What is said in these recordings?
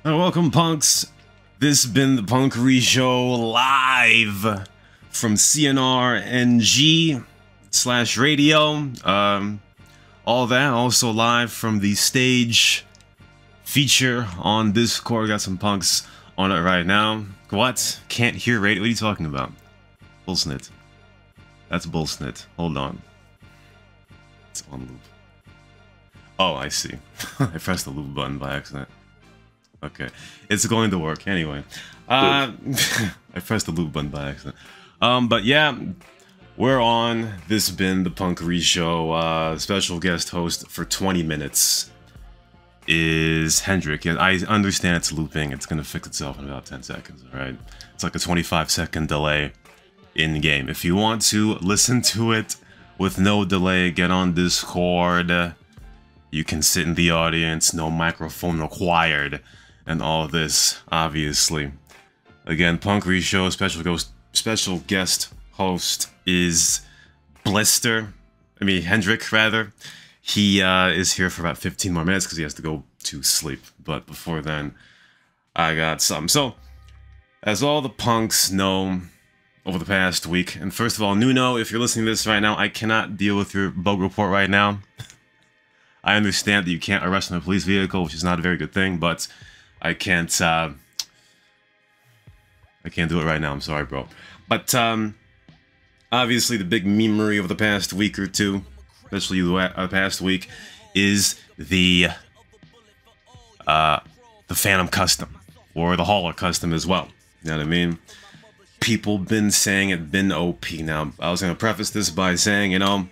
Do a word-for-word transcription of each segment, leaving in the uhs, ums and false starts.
And welcome, punks. This been the Punkery Show live from C N R N G slash radio. Um, all that also live from the stage feature on Discord. Got some punks on it right now. What? Can't hear radio? What are you talking about? Bullsnit. That's bullsnit. Hold on. It's on loop. Oh, I see. I pressed the loop button by accident. Okay, it's going to work anyway. Uh, I pressed the loop button by accident. Um, but yeah, we're on. This has been the Punkery Show. Uh, special guest host for twenty minutes is Hendrik. Yeah, I understand it's looping. It's gonna fix itself in about ten seconds. All right, it's like a twenty-five second delay in game. If you want to listen to it with no delay, get on Discord. You can sit in the audience. No microphone required. And all this, obviously. Again, Punkery Show special ghost, special guest host is Blister. I mean Hendrik, rather. He uh, is here for about fifteen more minutes because he has to go to sleep. But before then, I got something. So, as all the punks know over the past week, and first of all, Nuno, if you're listening to this right now, I cannot deal with your bug report right now. I understand that you can't arrest in a police vehicle, which is not a very good thing, but I can't, uh, I can't do it right now, I'm sorry, bro. But, um, obviously the big memery of the past week or two, especially the uh, past week, is the, uh, the Phantom Custom, or the Hauler Custom as well, you know what I mean? People been saying it been O P. Now, I was gonna preface this by saying, you know,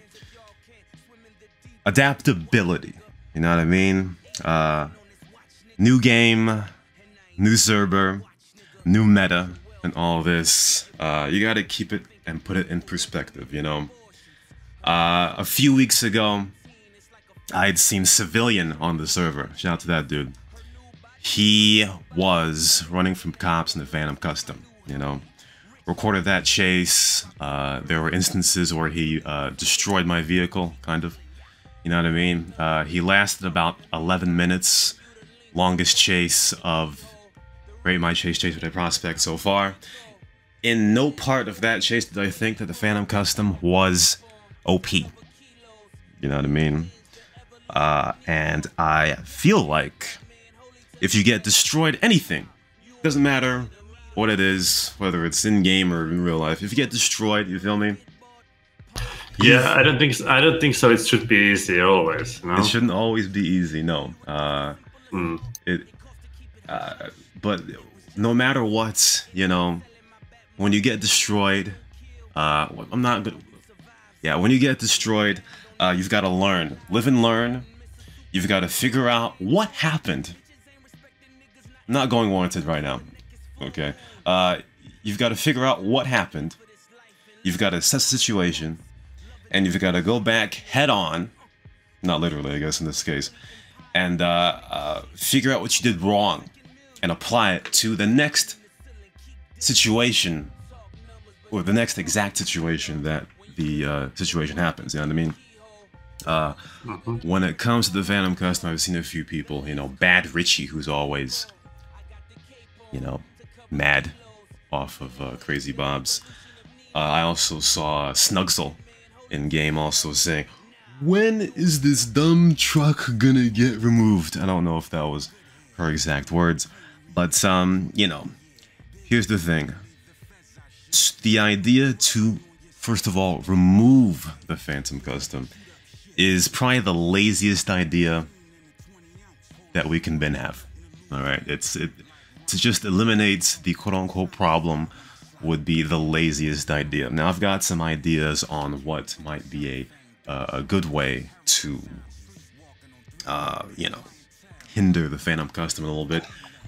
adaptability, you know what I mean? Uh, new game, new server, new meta, and all this. Uh, you gotta keep it and put it in perspective, you know? Uh, a few weeks ago, I'd seen Civilian on the server. Shout out to that dude. He was running from cops in the Phantom Custom, you know? Recorded that chase. Uh, there were instances where he uh, destroyed my vehicle, kind of. You know what I mean? Uh, he lasted about eleven minutes. Longest chase of Rate My Chase Chase with a Prospect so far. In no part of that chase did I think that the Phantom Custom was O P. You know what I mean? Uh, and I feel like if you get destroyed anything, doesn't matter what it is, whether it's in-game or in real life, if you get destroyed, you feel me? Yeah, I don't think so. I don't think so. It should be easy always. No? It shouldn't always be easy. No. Uh, mm. It. Uh, but no matter what, you know, when you get destroyed, uh, I'm not good. Yeah, when you get destroyed, uh, you've got to learn, live and learn. You've got to figure out what happened. I'm not going warranted right now. Okay. Uh, you've got to figure out what happened. You've got to assess the situation. And you've got to go back head on, not literally, I guess, in this case, and uh, uh, figure out what you did wrong and apply it to the next situation or the next exact situation that the uh, situation happens. You know what I mean? Uh, mm-hmm. When it comes to the Phantom Custom, I've seen a few people, you know, Bad Richie, who's always, you know, mad off of uh, Crazy Bob's. Uh, I also saw Snugsel in game also saying, when is this dumb truck gonna get removed? I don't know if that was her exact words, but um, you know, here's the thing. The idea to, first of all, remove the Phantom Custom is probably the laziest idea that we can then have. All right, it's it to just eliminate the quote-unquote problem would be the laziest idea. Now, I've got some ideas on what might be a, uh, a good way to, uh, you know, hinder the Phantom Custom a little bit.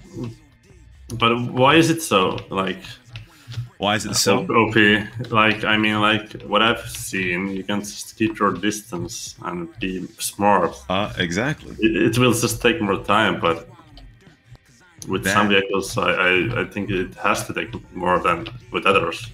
But why is it so? Like, why is it so O P? Like, I mean, like, what I've seen, you can just keep your distance and be smart. Uh, exactly. It, it will just take more time, but with that, some vehicles, I, I, I think it has to take more than with others.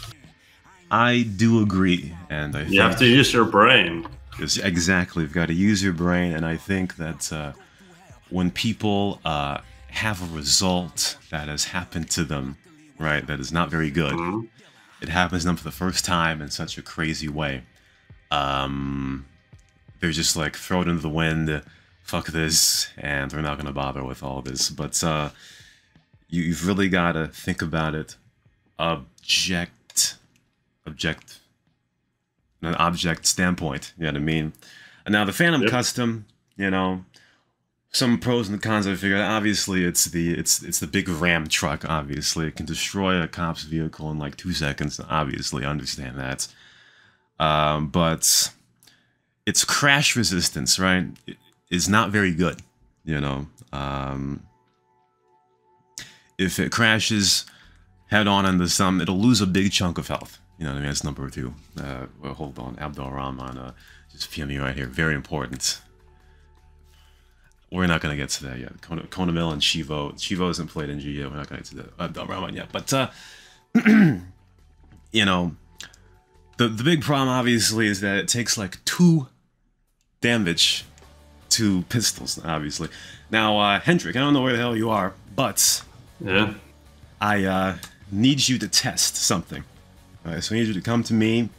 I do agree, and I you think have to use your brain. Exactly, you've got to use your brain, and I think that uh, when people uh, have a result that has happened to them, right, that is not very good. Mm-hmm. It happens to them for the first time in such a crazy way. Um, they're just like, throw it into the wind, fuck this, and they're not going to bother with all this. But uh, you, you've really got to think about it. Object, object, an object standpoint, you know what I mean? And now the Phantom Yep. Custom, you know, some pros and cons I figured out. Obviously, it's the it's it's the big Ram truck. Obviously, it can destroy a cop's vehicle in like two seconds. Obviously, I understand that. Um, but its crash resistance, right, is not very good. You know, um, if it crashes head on into some, it'll lose a big chunk of health. You know what I mean? That's number two. Uh, well, hold on, Abdul Rahman, uh, just P M me right here. Very important. We're not going to get to that yet. Kona, Kona Mill and Shivo. Shivo hasn't played N G yet. We're not going to get to that. Abdul Rahman yet. But, uh, you know, the, the big problem, obviously, is that it takes like two damage to pistols, obviously. Now, uh, Hendrik, I don't know where the hell you are, but Yeah. I uh, need you to test something. All right, so I need you to come to me.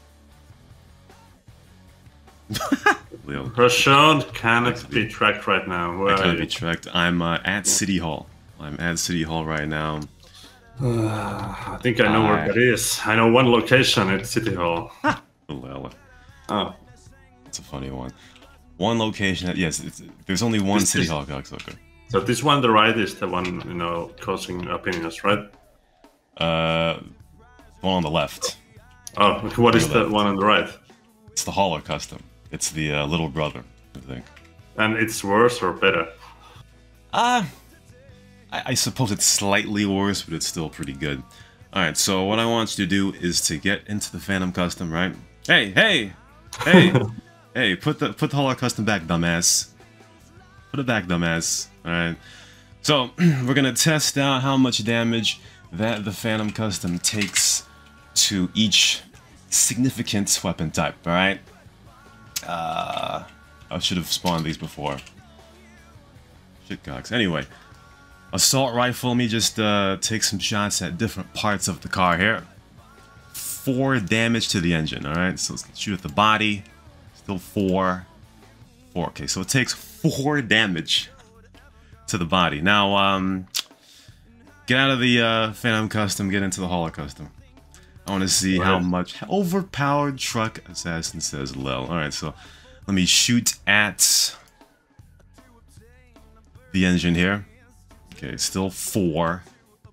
Leo, Rashad cannot be tracked right now. Where I are can't you? be tracked. I'm uh, at City Hall. I'm at City Hall right now. I think I know where I- that is. I know one location at City Hall. Well, Oh, it's a funny one. One location. That, yes, it's, there's only one This City is- Hall cocksucker. so this one on the right is the one, you know, causing opinions, right? Uh, one on the left. Oh, what is Your the left. one on the right? It's the Holler Custom. It's the uh, little brother, I think. And it's worse or better? Uh, I, I suppose it's slightly worse, but it's still pretty good. Alright, so what I want you to do is to get into the Phantom Custom, right? Hey, hey! Hey! Hey, put the put the Holler Custom back, dumbass. Put it back, dumbass. Alright. So, we're gonna test out how much damage that the Phantom Custom takes to each significant weapon type, alright? Uh, I should have spawned these before. Shitcocks. Anyway, assault rifle. Let me just uh, take some shots at different parts of the car here. Four damage to the engine. All right, so let's shoot at the body. Still four. Four. Okay, so it takes four damage to the body. Now, um, get out of the uh, Phantom Custom. Get into the Holler Custom. I want to see how Right. much overpowered truck assassin says lol. All right, so let me shoot at the engine here. Okay, still four.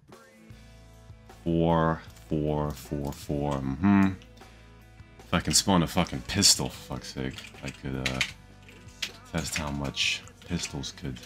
Four, four, four, four. Mm-hmm. If I can spawn a fucking pistol, for fuck's sake, I could uh, test how much pistols could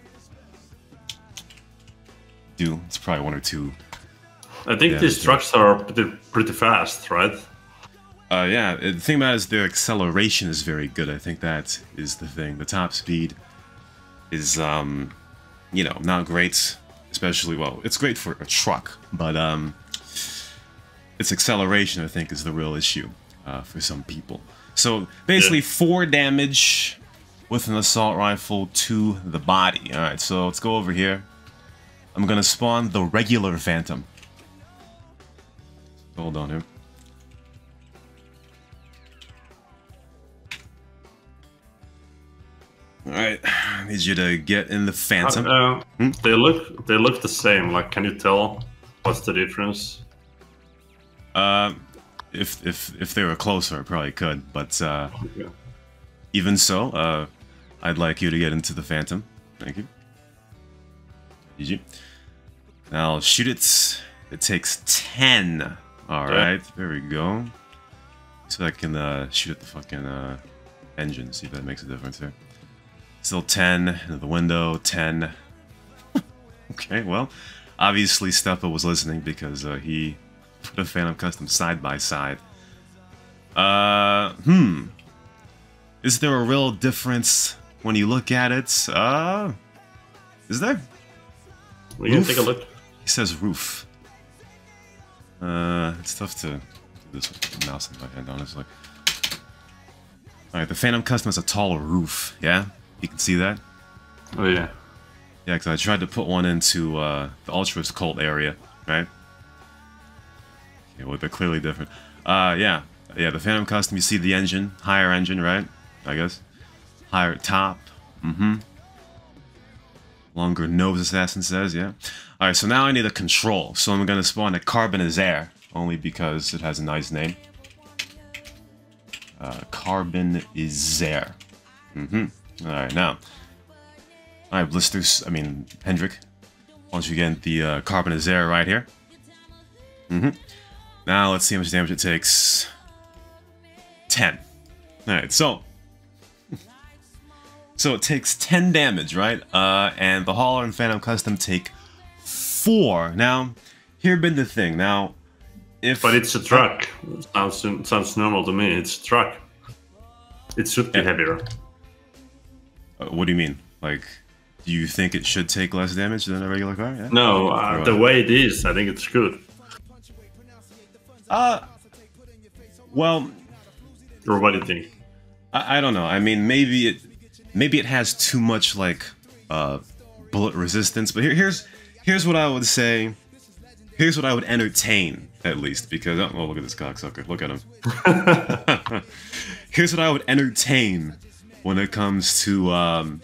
do. It's probably one or two. I think Yeah, these yeah. trucks are pretty, pretty fast, right? Uh, yeah, the thing about it is their acceleration is very good. I think that is the thing. The top speed is, um, you know, not great, especially, well, it's great for a truck, but um, its acceleration, I think, is the real issue uh, for some people. So, basically, Yeah. four damage with an assault rifle to the body. Alright, so let's go over here. I'm gonna spawn the regular Phantom. Hold on here. Alright, I need you to get in the Phantom. Uh, Hmm? They look they look the same. Like, can you tell what's the difference? Uh, if if if they were closer, I probably could. But uh, Yeah. even so, uh, I'd like you to get into the Phantom. Thank you. G G. Now shoot it. It takes ten. All Yeah. right, there we go. So I can uh, shoot at the fucking uh, engine. See if that makes a difference here. Still ten into the window. ten. Okay, well, obviously Steppa was listening because uh, he put a Phantom Custom side by side. Uh, hmm. Is there a real difference when you look at it? Uh, is there? We can Roof? take a look. He says roof. Uh, it's tough to do this with the mouse in my hand, honestly. Alright, the Phantom Custom has a taller roof, yeah? You can see that? Oh yeah. Yeah, because I tried to put one into uh, the Ultras cult area, right? Yeah, well, they're clearly different. Uh, yeah. Yeah, the Phantom Custom, you see the engine, higher engine, right? I guess. Higher top. Mm-hmm. Longer nose, Assassin says, yeah. Alright, so now I need a control. So I'm gonna spawn a Carbonizaire, only because it has a nice name. Uh, Carbonizaire. Mm-hmm. Alright, now. Alright, Blisters, I mean, Hendrik. Once you get the uh, Carbonizaire right here. Mm-hmm. Now, let's see how much damage it takes. ten. Alright, so... So it takes ten damage, right? Uh, and the Hauler and Phantom Custom take four. Now, here been the thing. Now, if... But it's a truck. Sounds, sounds normal to me. It's a truck. It should be yeah. heavier. Uh, what do you mean? Like, do you think it should take less damage than a regular car? Yeah? No, uh, the way it is, I think it's good. Uh, well... Or what do you think? I, I don't know. I mean, maybe it... Maybe it has too much, like, uh, bullet resistance, but here, here's here's what I would say. Here's what I would entertain, at least, because... Oh, look at this cocksucker. Look at him. Here's what I would entertain when it comes to, um...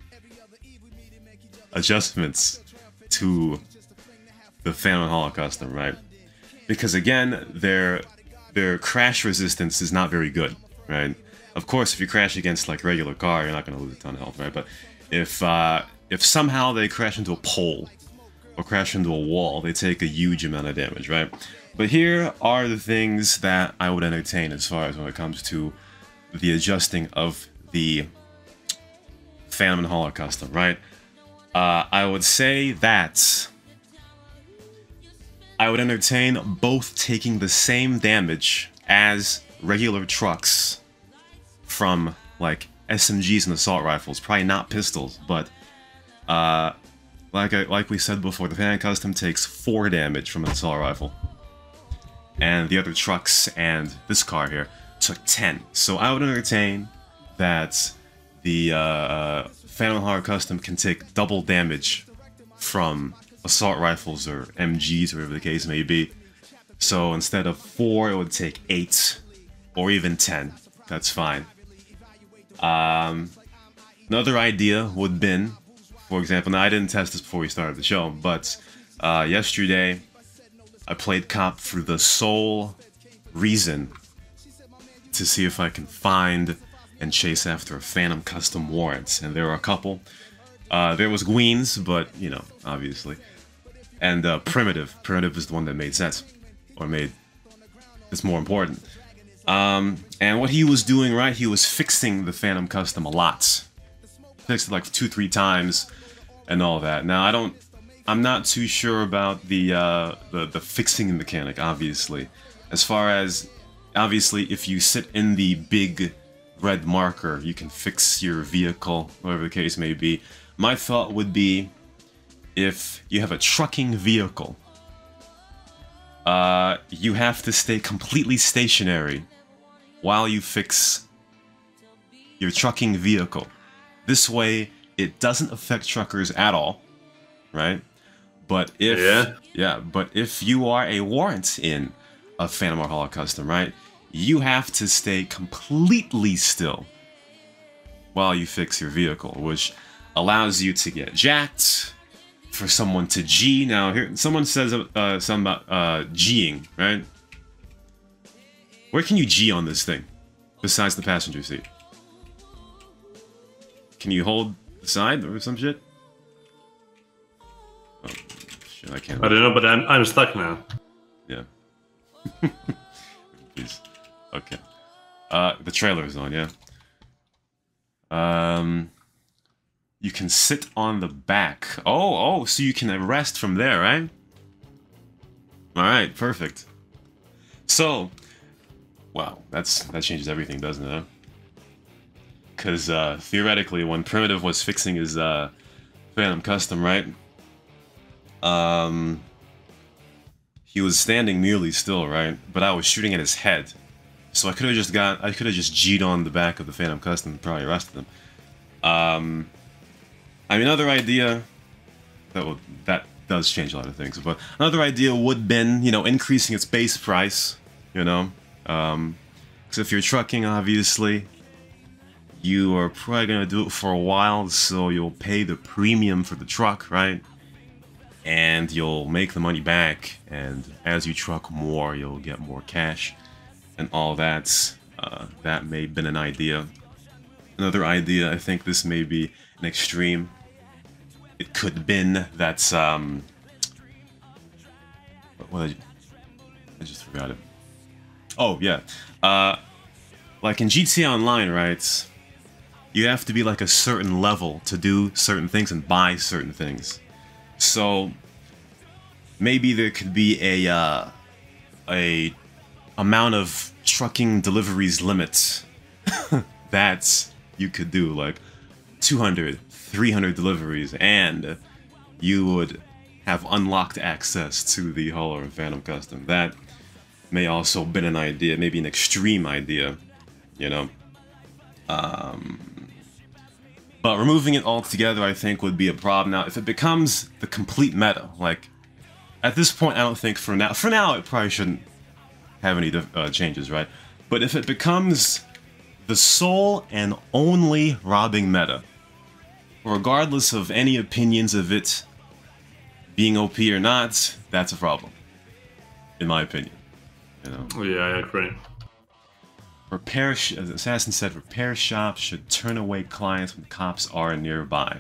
adjustments to the Phantom Hauler Custom, right? Because, again, their, their crash resistance is not very good, right? Of course, if you crash against like regular car, you're not going to lose a ton of health, right? But if uh, if somehow they crash into a pole or crash into a wall, they take a huge amount of damage, right? But here are the things that I would entertain as far as when it comes to the adjusting of the Phantom and Hauler Custom, right? Uh, I would say that I would entertain both taking the same damage as regular trucks from like S M Gs and assault rifles, probably not pistols, but uh, like I, like we said before, the Phantom Custom takes four damage from an assault rifle, and the other trucks and this car here took ten. So I would entertain that the uh, Phantom Hauler Custom can take double damage from assault rifles or M Gs or whatever the case may be. So instead of four, it would take eight or even ten. That's fine. Um, another idea would have been, for example, now I didn't test this before we started the show, but uh, yesterday I played Cop for the sole reason to see if I can find and chase after a Phantom Custom warrant, and there were a couple. Uh, there was Gweens, but, you know, obviously. And uh, Primitive. Primitive is the one that made sense, or made it's more important. Um, and what he was doing, right, he was fixing the Phantom Custom a lot. Fixed it like two, three times, and all that. Now, I don't, I'm not too sure about the, uh, the, the fixing mechanic, obviously. As far as, obviously, if you sit in the big red marker, you can fix your vehicle, whatever the case may be. My thought would be, if you have a trucking vehicle, uh, you have to stay completely stationary while you fix your trucking vehicle. This way, it doesn't affect truckers at all, right? But if yeah, yeah but if you are a warrant in a Phantom Hauler Custom, right, you have to stay completely still while you fix your vehicle, which allows you to get jacked, for someone to G. Now, here someone says uh, something about uh, G'ing, right? Where can you G on this thing, besides the passenger seat? Can you hold the side or some shit? Oh, shit, I can't. I don't know, but I'm I'm stuck now. Yeah. Please. Okay. Uh, the trailer's on, yeah. Um, you can sit on the back. Oh, oh, so you can rest from there, right? All right, perfect. So, wow, that's that changes everything, doesn't it? Because uh, theoretically, when Primitive was fixing his uh, Phantom Custom, right? Um, he was standing nearly still, right? But I was shooting at his head, so I could have just got, I could have just G'd on the back of the Phantom Custom and probably arrested him. Um, I mean, another idea that would that does change a lot of things. But another idea would have been, you know, increasing its base price. You know, um, because if you're trucking, obviously, you are probably gonna do it for a while, so you'll pay the premium for the truck, right? And you'll make the money back, and as you truck more, you'll get more cash, and all that. Uh, that may have been an idea. Another idea, I think this may be an extreme. It could have been that's, um... What did I, I just forgot it. Oh, yeah. Uh, like in G T A Online, right? You have to be like a certain level to do certain things and buy certain things. So, maybe there could be a, uh, a amount of trucking deliveries limit that you could do, like two hundred, three hundred deliveries, and you would have unlocked access to the Hauler and Phantom Custom. That may also have been an idea, maybe an extreme idea, you know. Um, but removing it altogether, I think, would be a problem. Now, if it becomes the complete meta, like, at this point, I don't think for now, for now, it probably shouldn't have any uh, changes, right? But if it becomes the sole and only robbing meta, regardless of any opinions of it being O P or not, that's a problem, in my opinion. You know? Yeah, I agree. Repair, sh as Assassin said, repair shops should turn away clients when cops are nearby.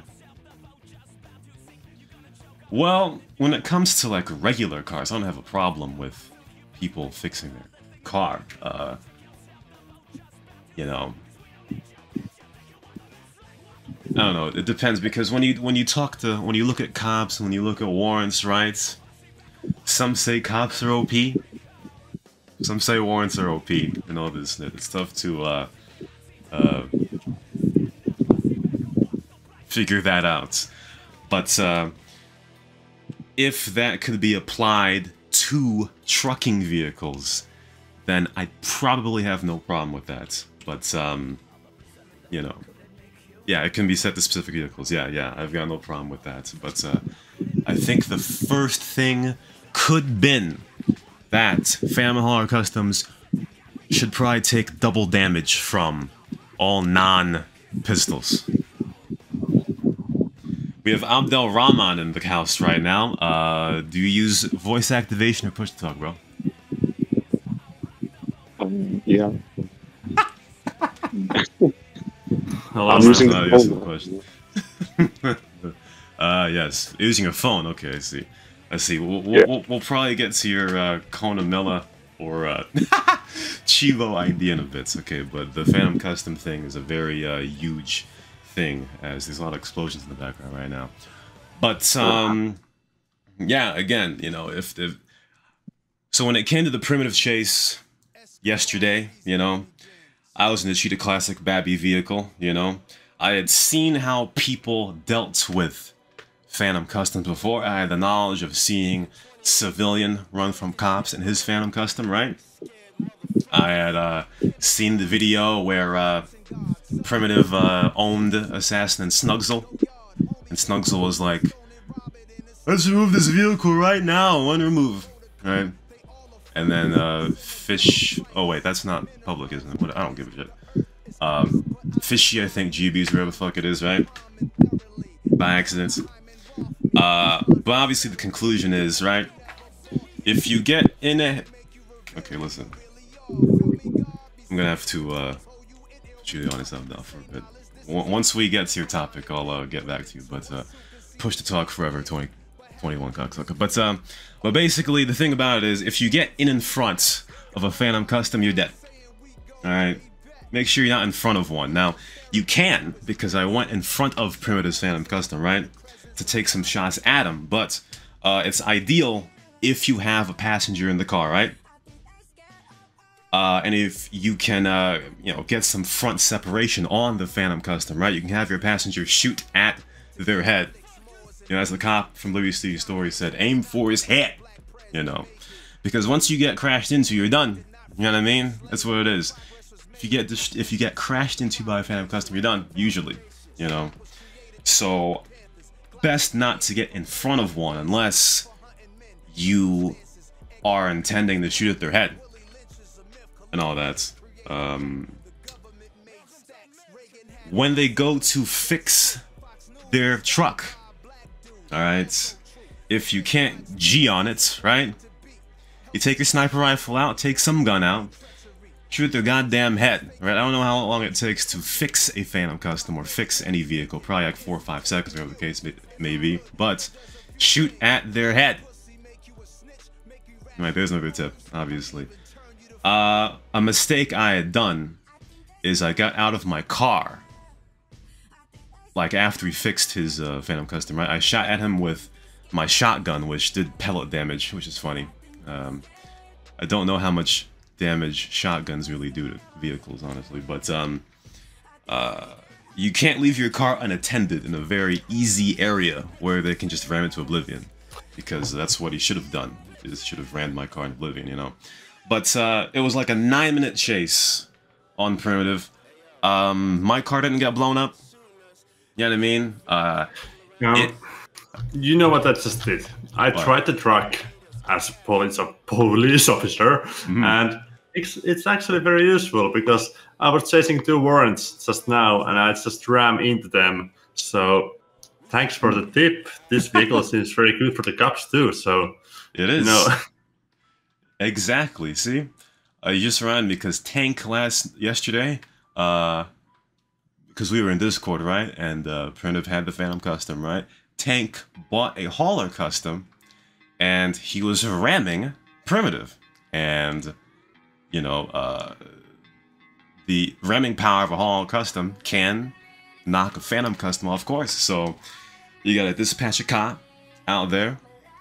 Well, when it comes to like regular cars, I don't have a problem with people fixing their car. Uh, you know, I don't know. It depends, because when you when you talk to when you look at cops, when you look at warrants, right? Some say cops are O P. Some say warrants are O P. You know, this it's tough to uh, uh, figure that out. But uh, if that could be applied to trucking vehicles, then I'd probably have no problem with that. But, um, you know, yeah, it can be set to specific vehicles. Yeah, yeah, I've got no problem with that. But uh, I think the first thing could been that Phantom Hauler Customs should probably take double damage from all non-pistols. We have Abdel Rahman in the house right now. Uh, do you use voice activation or push to talk, bro? Um, yeah. Hello, I'm using the phone. uh, yes, using a phone. Okay, I see. I see. We'll, we'll, Yeah. we'll, we'll probably get to your uh, Kona Milla or uh, Chivo idea in a bit. Okay, but the Phantom Custom thing is a very uh, huge thing, as there's a lot of explosions in the background right now. But um, yeah, again, you know, if the so when it came to the primitive chase yesterday, you know, I was in the Cheetah Classic Babby vehicle. You know, I had seen how people dealt with Phantom Customs before. I had the knowledge of seeing civilian run from cops in his Phantom Custom, right? I had uh, seen the video where uh, Primitive uh, owned Assassin and Snugsle, and Snugsle was like, "Let's remove this vehicle right now, one remove," right? And then uh, Fish, oh wait, that's not public, isn't it? What, I don't give a shit. Um, Fishy, I think, G B's, wherever the fuck it is, right? By accident. Uh, but obviously the conclusion is, right, if you get in a... Okay, listen. I'm gonna have to, uh, put you on yourself down for a bit. W once we get to your topic, I'll, uh, get back to you, but, uh, push to talk forever, twenty twenty-one cocksucker. But, um, but basically, the thing about it is, if you get in in front of a Phantom Custom, you're dead. Alright? Make sure you're not in front of one. Now, you can, because I went in front of Primitive's Phantom Custom, right? To take some shots at him, but uh, it's ideal if you have a passenger in the car, right? Uh, and if you can, uh, you know, get some front separation on the Phantom Custom, right? You can have your passenger shoot at their head. You know, as the cop from Liberty City Story said, aim for his head, you know. Because once you get crashed into, you're done. You know what I mean? That's what it is. If you get if you get crashed into by a Phantom Custom, you're done, usually, you know. So... best not to get in front of one unless you are intending to shoot at their head and all that. Um, when they go to fix their truck, all right, if you can't G on it, right, you take your sniper rifle out, take some gun out, shoot their goddamn head, right? I don't know how long it takes to fix a Phantom Custom or fix any vehicle, probably like four or five seconds, whatever the case may, may be, but shoot at their head. Right, there's another tip, obviously. Uh, a mistake I had done is I got out of my car, like after he fixed his uh, Phantom Custom, right? I shot at him with my shotgun, which did pellet damage, which is funny. Um, I don't know how much damage shotguns really do to vehicles, honestly, but um, uh, you can't leave your car unattended in a very easy area where they can just ram it to oblivion, because that's what he should have done. He just should have rammed my car in oblivion, you know. But uh, it was like a nine-minute chase on Primitive. Um, my car didn't get blown up. You know what I mean? Uh, now, it, you know what I just did? I what? tried the truck as a police, a police officer, mm-hmm. and it's, it's actually very useful because I was chasing two warrants just now and I just rammed into them. So thanks for the tip. This vehicle seems very good for the cops too. So it is. You know. Exactly. See, uh, you just ran because Tank last yesterday, uh, because we were in Discord, right? And uh, Primitive had the Phantom Custom, right? Tank bought a Hauler Custom, and he was ramming Primitive, and you know, uh, the ramming power of a Hauler Custom can knock a Phantom Custom off course. So you gotta dispatch a cop out there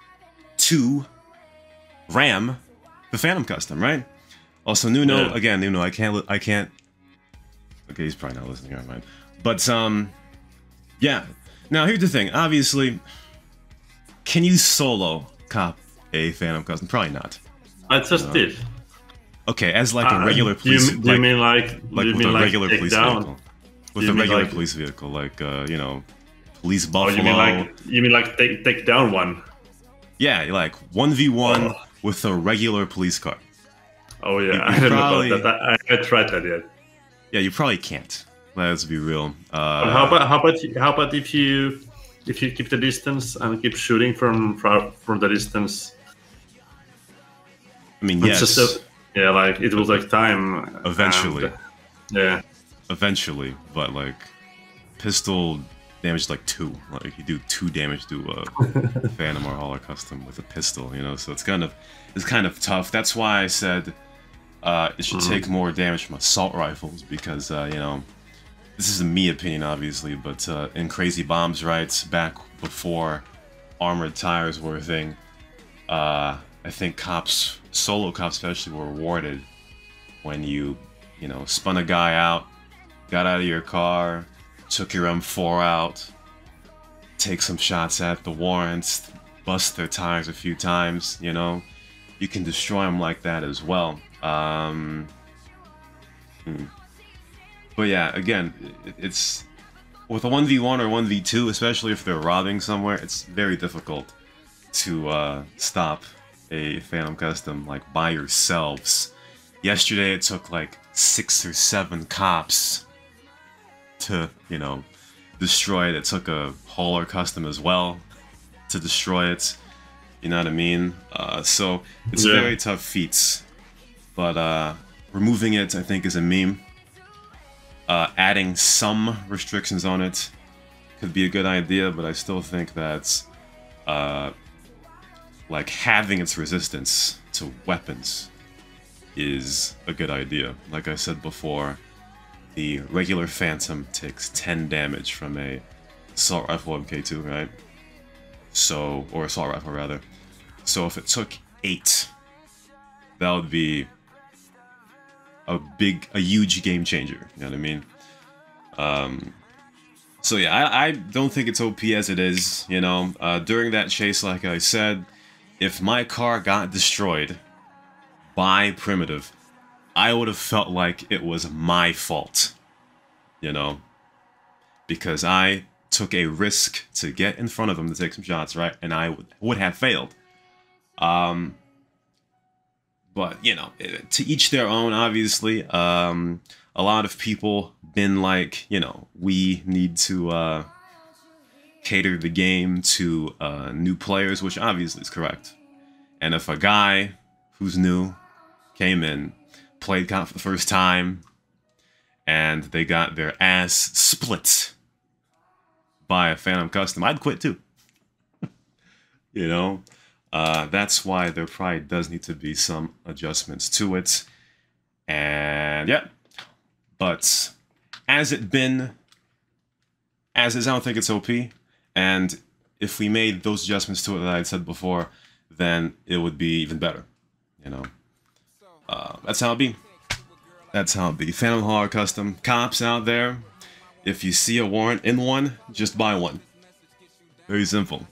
to ram the Phantom Custom, right? Also, Nuno, yeah. again, Nuno, I can't, I can't. Okay, he's probably not listening. Never mind. But um, yeah. Now here's the thing. Obviously, can you solo cop a Phantom Custom? Probably not. I just uh, did. Okay, as like uh, a regular police. Do you, do like, you mean like? Like with mean a like regular police down? vehicle. With a regular like, police vehicle, like uh, you know, Police Buffalo. Oh, you mean like? You mean like take take down one? Yeah, like one v one oh. with a regular police car. Oh yeah, you, you I didn't probably, know about that. I, I tried that yet. Yeah, you probably can't. Let's be real. Uh, but how about how about how about if you if you keep the distance and keep shooting from from, from the distance? I mean, it's yes. Just a, yeah, like it will take time. Eventually. And, yeah. Eventually, but like pistol damage like two. Like you do two damage to a Phantom or Hauler Custom with a pistol, you know. So it's kind of it's kind of tough. That's why I said uh, it should mm-hmm. take more damage from assault rifles because uh, you know. This is a me opinion, obviously, but uh, in Crazy Bombs Rights, back before armored tires were a thing, uh, I think cops, solo cops especially, were rewarded when you, you know, spun a guy out, got out of your car, took your M four out, take some shots at the warrants, bust their tires a few times, you know. You can destroy them like that as well. Um, hmm. But yeah, again, it's with a one v one or one v two, especially if they're robbing somewhere, it's very difficult to uh, stop a Phantom Custom like by yourselves. Yesterday, it took like six or seven cops to, you know, destroy it. It took a Hauler Custom as well to destroy it. You know what I mean? Uh, so it's yeah. very tough feats. But uh, removing it, I think, is a meme. Uh, adding some restrictions on it could be a good idea, but I still think that uh, like having its resistance to weapons is a good idea. Like I said before, the regular Phantom takes ten damage from a assault rifle M K two, right? So, or assault rifle rather. So if it took eight, that would be a big, a huge game changer, you know what I mean? Um, so yeah, I, I don't think it's O P as it is, you know? Uh, during that chase, like I said, if my car got destroyed by Primitive, I would have felt like it was my fault, you know? Because I took a risk to get in front of him to take some shots, right? And I would, would have failed. Um, but, you know, to each their own, obviously. Um, a lot of people been like, you know, we need to uh, cater the game to uh, new players, which obviously is correct. And if a guy who's new came in, played comp for the first time, and they got their ass split by a Phantom Custom, I'd quit too. You know? Uh, that's why there probably does need to be some adjustments to it. And yeah. But as it been, as is, I don't think it's O P. And if we made those adjustments to it that I had said before, then it would be even better. You know? Uh, that's how it be. That's how it be. Phantom Horror Custom. Cops out there, if you see a warrant in one, just buy one. Very simple.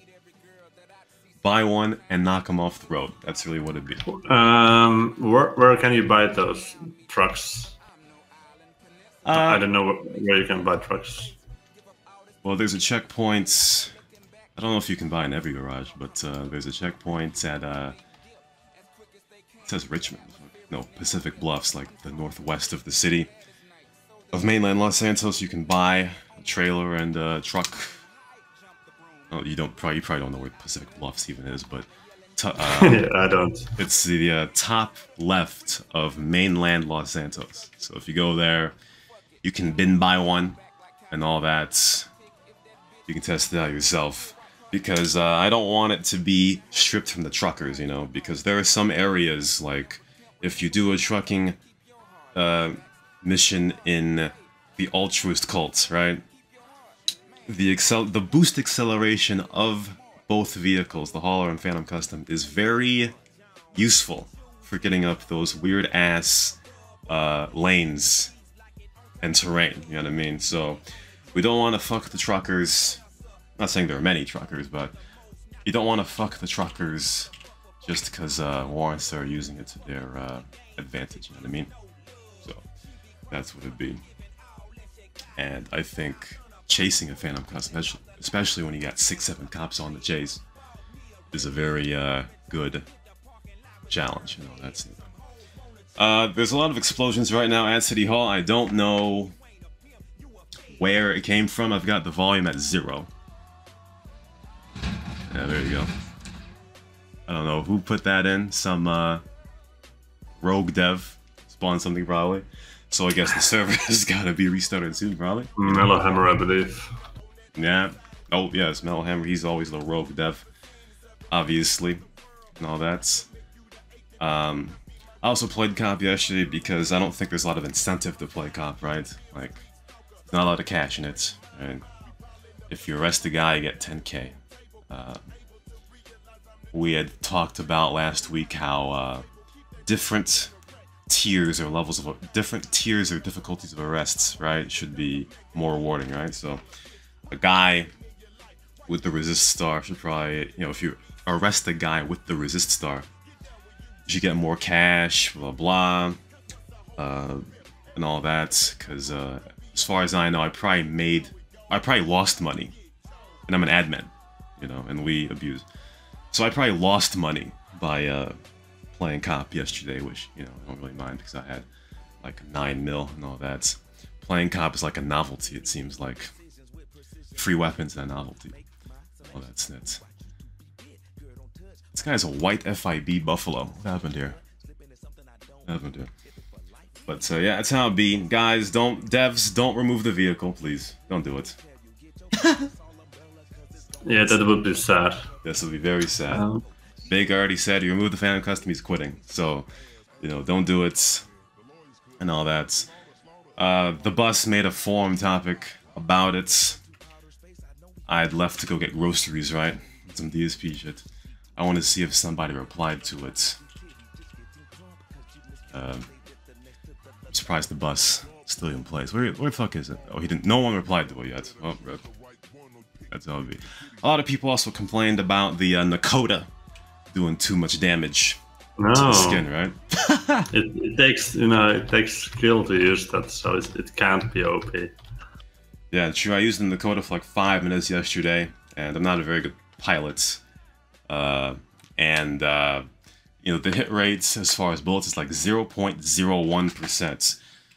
Buy one and knock them off the road. That's really what it'd be. Um, where, where can you buy those trucks? Uh, I don't know where you can buy trucks. Well, there's a checkpoint. I don't know if you can buy in every garage, but uh, there's a checkpoint at, uh, it says Richmond. No, Pacific Bluffs, like the northwest of the city. Of mainland Los Santos, you can buy a trailer and a truck. Oh, you don't probably you probably don't know where Pacific Bluffs even is, but uh, yeah, I don't. It's the uh, top left of mainland Los Santos. So if you go there, you can bin buy one and all that. You can test it out yourself, because uh, I don't want it to be stripped from the truckers, you know, because there are some areas, like if you do a trucking uh, mission in the altruist cult, right? The accel the boost acceleration of both vehicles, the Hauler and Phantom Custom, is very useful for getting up those weird ass uh, lanes and terrain. You know what I mean? So we don't want to fuck the truckers. I'm not saying there are many truckers, but you don't want to fuck the truckers just because uh, warrants are using it to their uh, advantage. You know what I mean? So that's what it'd be. And I think chasing a Phantom Custom, especially when you got six, seven cops on the chase, is a very uh, good challenge. You know, that's it. Uh, there's a lot of explosions right now at City Hall. I don't know where it came from. I've got the volume at zero. Yeah, there you go. I don't know who put that in. Some uh, rogue dev spawned something probably. So I guess the server has got to be restarted soon, probably. Mellowhammer, I believe. Yeah. Oh, yes, Mellowhammer. He's always the rogue dev, obviously, and all that. Um, I also played comp yesterday because I don't think there's a lot of incentive to play comp, right? Like, there's not a lot of cash in it, right? If you arrest a guy, you get ten K. Uh, we had talked about last week how uh, different tiers or levels of different tiers or difficulties of arrests, right, should be more rewarding, right? So a guy with the resist star should probably, you know, if you arrest a guy with the resist star, you should get more cash, blah blah, uh, and all that. Because uh, as far as I know, I probably made, I probably lost money, and I'm an admin, you know, and we abuse, so I probably lost money by uh, playing comp yesterday, which, you know, I don't really mind because I had like nine mil and all that. Playing comp is like a novelty, it seems like. Free weapons and a novelty. Oh, that's it. This guy's a white F I B Buffalo. What happened here? What happened here? But uh, yeah, that's how it be. Guys, don't, devs, don't remove the vehicle, please. Don't do it. Yeah, that would be sad. This would be very sad. Um, Big already said, you remove the Phantom Custom, he's quitting. So, you know, don't do it. And all that. Uh, the bus made a forum topic about it. I'd left to go get groceries, right? Some D S P shit. I want to see if somebody replied to it. Uh, I'm surprised the bus still in place. Where, where the fuck is it? Oh, he didn't. No one replied to it yet. Oh, rip. That's how it be. A lot of people also complained about the uh, Nakota doing too much damage no. to the skin, right? it, it takes, you know, it takes skill to use that, so it, it can't be O P. Yeah, true. I used the Nakota for like five minutes yesterday, and I'm not a very good pilot. Uh, and, uh, you know, the hit rates as far as bullets is like zero point zero one percent.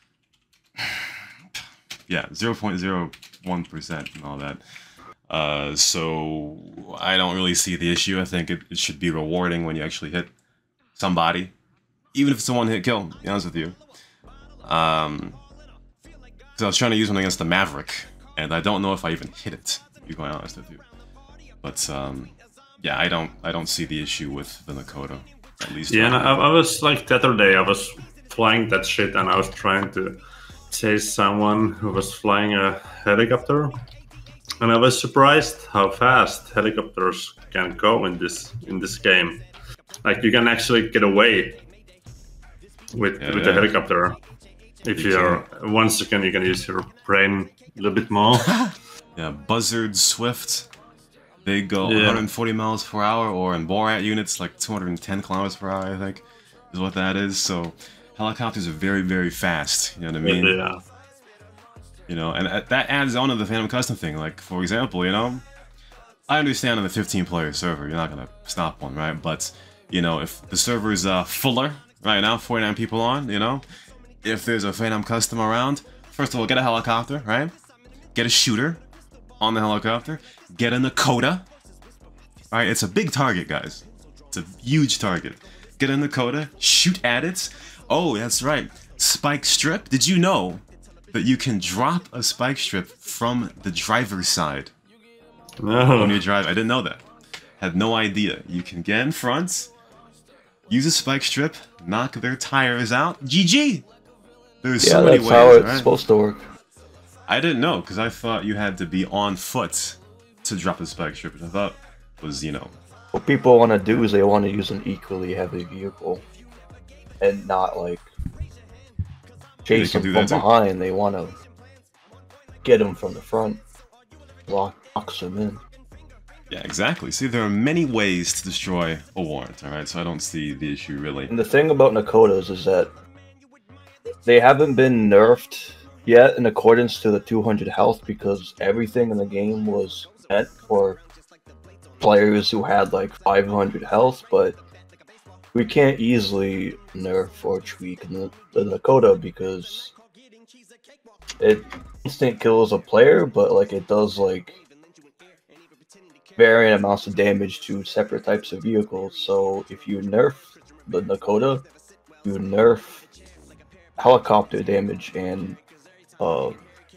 Yeah, zero point zero one percent and all that. Uh, so I don't really see the issue. I think it, it should be rewarding when you actually hit somebody, even if it's a one-hit kill, to be honest with you. Um, so I was trying to use one against the Maverick, and I don't know if I even hit it, to be quite honest with you. But um, yeah, I don't, I don't see the issue with the Nakota, at least. Yeah, and I, I was like the other day, I was flying that shit, and I was trying to chase someone who was flying a helicopter, and I was surprised how fast helicopters can go in this in this game. Like you can actually get away with yeah, with yeah. the helicopter if You you're once again you can use your brain a little bit more. Yeah, Buzzard Swift, they go Yeah. one hundred forty miles per hour, or in Borat units like two hundred ten kilometers per hour, I think, is what that is. So helicopters are very, very fast. You know what I mean? Yeah. You know, and that adds on to the Phantom Custom thing. Like, for example, you know, I understand on the fifteen player server, you're not gonna stop one, right? But, you know, if the server's uh, fuller right now, forty-nine people on, you know, if there's a Phantom Custom around, first of all, get a helicopter, right? Get a shooter on the helicopter. Get a Nakota. Alright, it's a big target, guys. It's a huge target. Get a Nakota, shoot at it. Oh, that's right. Spike strip. Did you know that you can drop a spike strip from the driver's side No. when you drive? I didn't know that. Had no idea. You can get in front, use a spike strip, knock their tires out. G G! There's Yeah, so many that's ways, how it's right? supposed to work. I didn't know, because I thought you had to be on foot to drop the spike strip, which I thought was, you know... What people want to do is they want to use an equally heavy vehicle and not like chase can them do from that too. behind. They want to get them from the front, lock, box them in. Yeah, exactly. See, there are many ways to destroy a warrant, alright? So I don't see the issue, really. And the thing about Nakotas is that they haven't been nerfed yet in accordance to the two hundred health, because everything in the game was meant for players who had like five hundred health, but we can't easily nerf or tweak the, the Nakota because it instant kills a player, but like it does like varying amounts of damage to separate types of vehicles. So if you nerf the Nakota, you nerf helicopter damage and uh,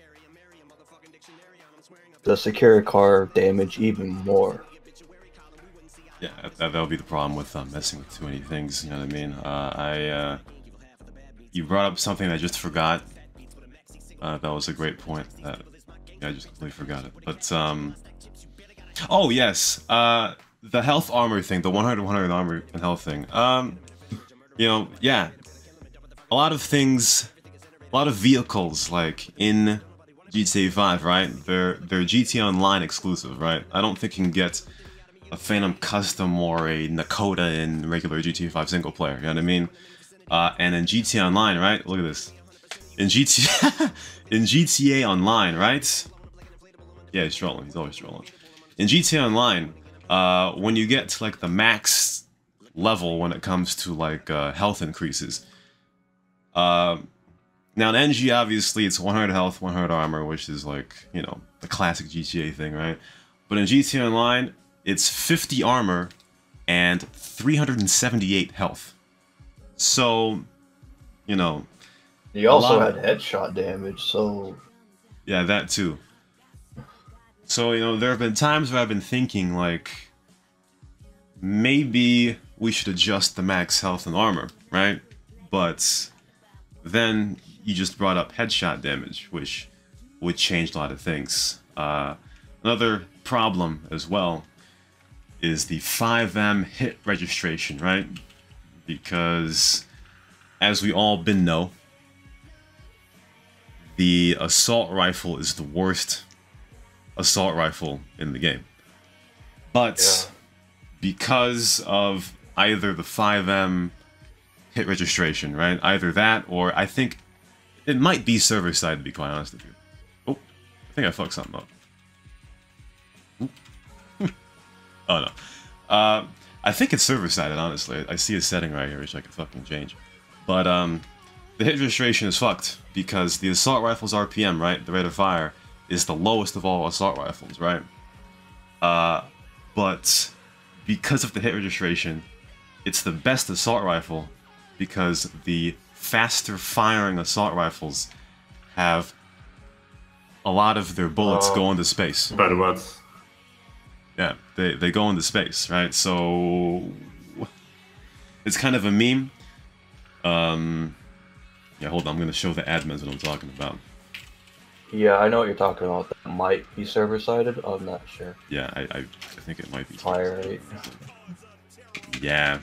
the secure car damage even more. Yeah, that, that'll be the problem with uh, messing with too many things, you know what I mean? Uh, I, uh... You brought up something I just forgot. Uh, that was a great point. That, yeah, I just completely forgot it. But, um... Oh, yes! Uh, the health armor thing, the one hundred one hundred armor and health thing. Um, you know, yeah. A lot of things... A lot of vehicles, like, in G T A five, right? They're, they're G T A Online exclusive, right? I don't think you can get a Phantom Custom or a Nakota in regular G T A five single player, you know what I mean? Uh, and in G T A Online, right? Look at this. In G T A, in G T A Online, right? Yeah, he's trolling. He's always trolling. In G T A Online, uh, when you get to like the max level when it comes to like uh, health increases, uh, now in N G obviously it's one hundred health, one hundred armor, which is like, you know, the classic G T A thing, right? But in G T A Online, it's fifty armor and three hundred seventy-eight health. So, you know... You also lot had headshot damage, so... Yeah, that too. So, you know, there have been times where I've been thinking, like... Maybe we should adjust the max health and armor, right? But then you just brought up headshot damage, which would change a lot of things. Uh, another problem as well is the five M hit registration, right? Because, as we all been know, the assault rifle is the worst assault rifle in the game. But Yeah. because of either the five M hit registration, right? Either that, or I think it might be server side, to be quite honest with you. Oh, think I fucked something up. Oh no. Uh, I think it's server-sided, honestly. I see a setting right here which I can fucking change. But um, the hit registration is fucked because the assault rifle's R P M, right? The rate of fire is the lowest of all assault rifles, right? Uh, but because of the hit registration, it's the best assault rifle because the faster firing assault rifles have a lot of their bullets uh, go into space. But what? Yeah, they, they go into space, right? So it's kind of a meme. Um, yeah, hold on, I'm gonna show the admins what I'm talking about. Yeah, I know what you're talking about. That might be server-sided. I'm not sure. Yeah, I, I, I think it might be. Fire rate. Yeah.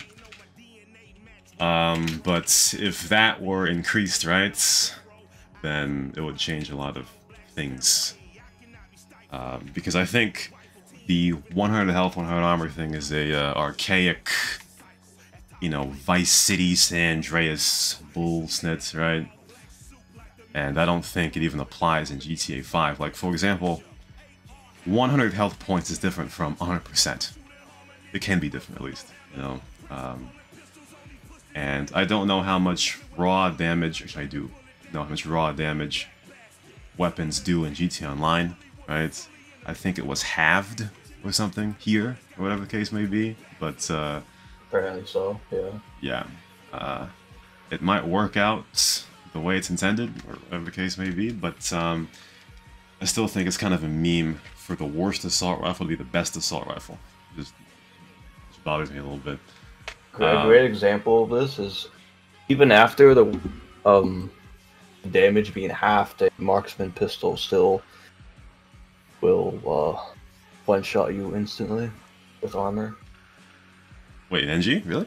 Um, but if that were increased, right, then it would change a lot of things. Um, because I think the one hundred health, one hundred armor thing is a uh, archaic, you know, Vice City, San Andreas bullsnit, right? And I don't think it even applies in G T A five. Like, for example, one hundred health points is different from one hundred percent. It can be different, at least, you know. Um, and I don't know how much raw damage, which I do know how much raw damage weapons do in G T A Online, right? I think it was halved or something here, or whatever the case may be. But, uh... apparently so, yeah. Yeah. Uh, it might work out the way it's intended, or whatever the case may be, but um, I still think it's kind of a meme for the worst assault rifle to be the best assault rifle. It just, it just bothers me a little bit. A Uh, great example of this is even after the um, damage being halved, a marksman pistol still will uh, one-shot you instantly with armor. Wait, N G? Really?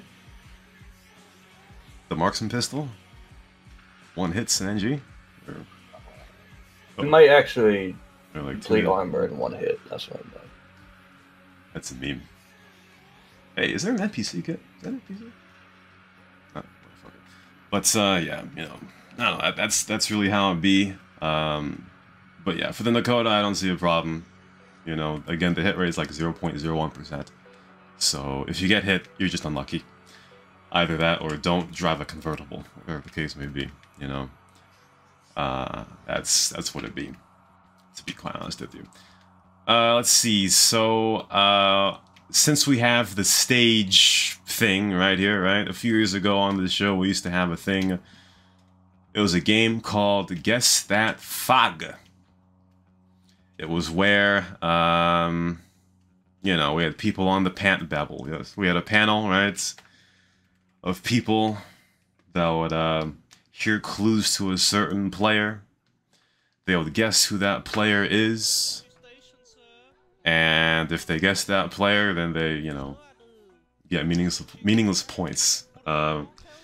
The marksman pistol? One hits an N G? Or, oh. It might actually or like complete two armor in one hit. That's what I meant. That's a meme. Hey, is there an N P C kit? Is that an N P C? Oh, fuck it. But uh, yeah, you know, I don't know. That, that's that's really how it be. Um, but yeah, for the Nakoda, I don't see a problem. You know, again, the hit rate is like zero point zero one percent. So if you get hit, you're just unlucky. Either that or don't drive a convertible, whatever the case may be. You know, uh, that's that's what it be. To be quite honest with you. Uh, let's see. So uh, since we have the stage thing right here, right? A few years ago on the show, we used to have a thing. It was a game called Guess That Fog. It was where, um, you know, we had people on the pan babble. Yes, we had a panel, right, of people that would uh, hear clues to a certain player. They would guess who that player is. And if they guess that player, then they, you know, get meaningless, meaningless points. Uh,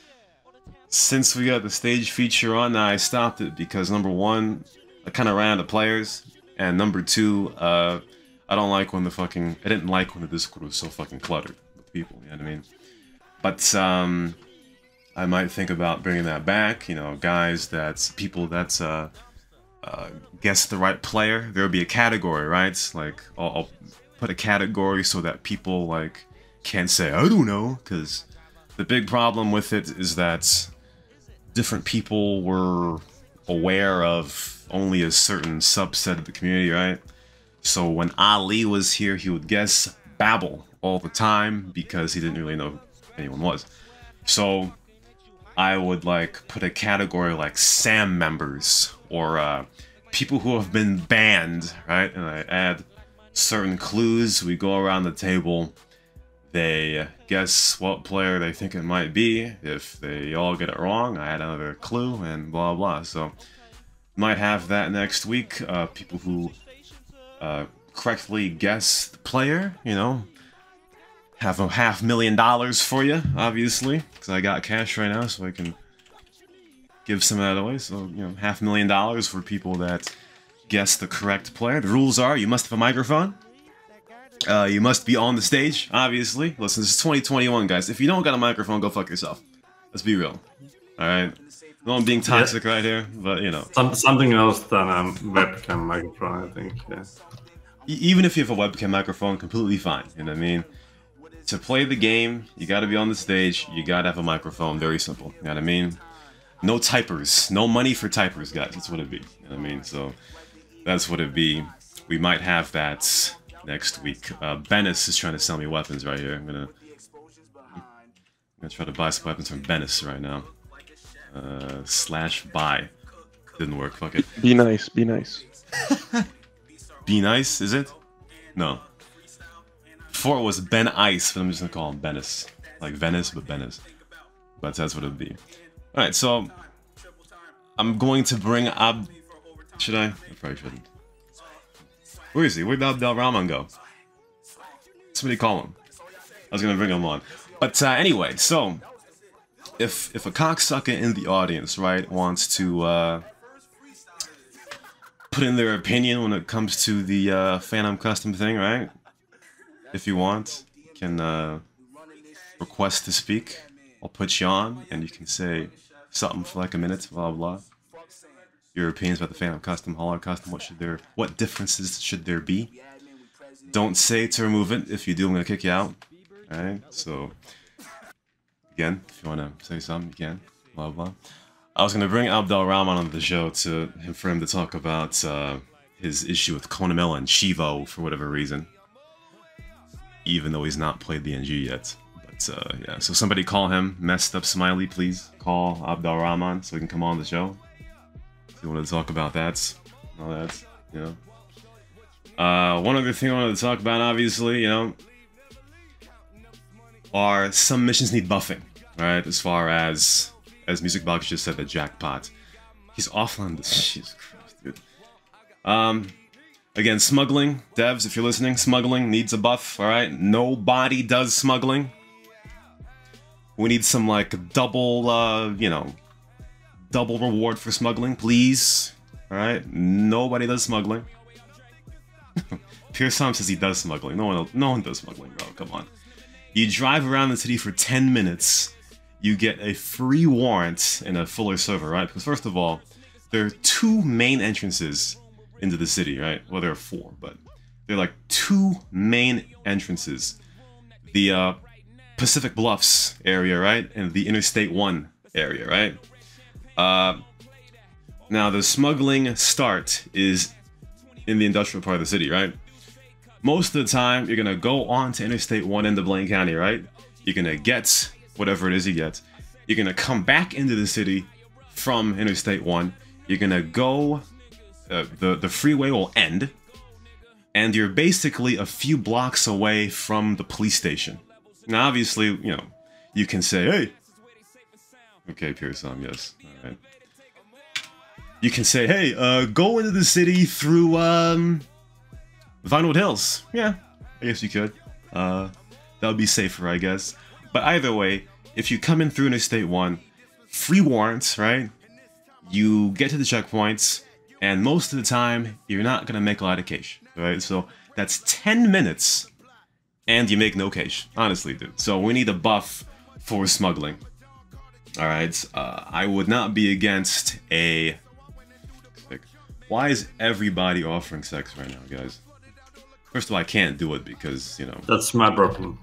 since we got the stage feature on, I stopped it because, number one, I kind of ran out of players. And number two, uh, I don't like when the fucking... I didn't like when the Discord was so fucking cluttered with people, you know what I mean? But, um... I might think about bringing that back, you know, guys that's... People that's, uh... Uh, guess the right player. There'll be a category, right? Like, I'll, I'll put a category so that people, like, can't say, I don't know, because the big problem with it is that different people were aware of only a certain subset of the community, right? So when Ali was here, he would guess Babel all the time because he didn't really know who anyone was. So I would, like, put a category like Sam members or uh, people who have been banned, right? And I add certain clues. We go around the table. They guess what player they think it might be. If they all get it wrong, I add another clue and blah blah. So might have that next week. Uh, people who uh, correctly guess the player, you know, have a half million dollars for you, obviously, because I got cash right now, so I can give some of that away. So, you know, half a million dollars for people that guess the correct player. The rules are you must have a microphone. Uh, you must be on the stage, obviously. Listen, this is twenty twenty-one, guys. If you don't got a microphone, go fuck yourself. Let's be real. Alright? No, I'm being toxic yeah. right here, but you know. Some, something else than a um, webcam microphone, I think. Yeah. Even if you have a webcam microphone, completely fine. You know what I mean? To play the game, you gotta be on the stage, you gotta have a microphone. Very simple. You know what I mean? No typers. No money for typers, guys. That's what it'd be. You know what I mean? So, that's what it'd be. We might have that next week. Uh, Bennis is trying to sell me weapons right here. I'm gonna... I'm gonna try to buy some weapons from Bennis right now. Uh, slash buy. Didn't work, fuck it. Be nice, be nice. Be nice, is it? No. Before it was Ben Ice, but I'm just gonna call him Bennis. Like Venice, but Bennis. But that's what it'd be. Alright, so... I'm going to bring Ab... Should I? I probably shouldn't. Where is he? Where'd Abdel Rahman go? Somebody call him. I was gonna bring him on. But uh, anyway, so... If, if a cocksucker in the audience, right, wants to, uh... put in their opinion when it comes to the uh, Phantom Custom thing, right? If you want, you can uh, request to speak. I'll put you on, and you can say something for like a minute, blah blah. Your opinions about the Phantom Custom, Hollard Custom. What should there? What differences should there be? Don't say to remove it. If you do, I'm gonna kick you out. All right. So again, if you wanna say something, you can. Blah blah. I was gonna bring Abdel Rahman on the show to for him to talk about uh, his issue with Konamela and Shivo for whatever reason, even though he's not played the N G yet. But uh, yeah, so somebody call him Messed Up Smiley, please. Call Abdel Rahman so he can come on the show. If you want to talk about that, all that, you know. Uh, one other thing I wanted to talk about, obviously, you know, are some missions need buffing, right? As far as As Music Box just said, the jackpot. He's offline this. Jesus Christ, dude. Um, again, smuggling. Devs, if you're listening, smuggling needs a buff, alright? Nobody does smuggling. We need some, like, double, uh, you know, double reward for smuggling, please. Alright? Nobody does smuggling. Pierce Tom says he does smuggling. No one, no one does smuggling, bro. Come on. You drive around the city for ten minutes. You get a free warrant in a fuller server, right? Because first of all, there are two main entrances into the city, right? Well, there are four, but there are like two main entrances. The uh, Pacific Bluffs area, right? And the Interstate one area, right? Uh, now, the smuggling start is in the industrial part of the city, right? Most of the time, you're gonna go on to Interstate one into Blaine County, right? You're gonna get whatever it is you get. You're gonna come back into the city from Interstate one. You're gonna go, uh, the, the freeway will end, and you're basically a few blocks away from the police station. Now, obviously, you know, you can say, hey, okay, Pearson, yes, alright. You can say, hey, uh, go into the city through, um, Vinewood Hills. Yeah, I guess you could. Uh, that would be safer, I guess. But either way, if you come in through Interstate one, free warrants, right? You get to the checkpoints, and most of the time, you're not going to make a lot of cash, right? So that's ten minutes, and you make no cash, honestly, dude. So we need a buff for smuggling. Alright, uh, I would not be against a... Why is everybody offering sex right now, guys? First of all, I can't do it because, you know... That's my problem.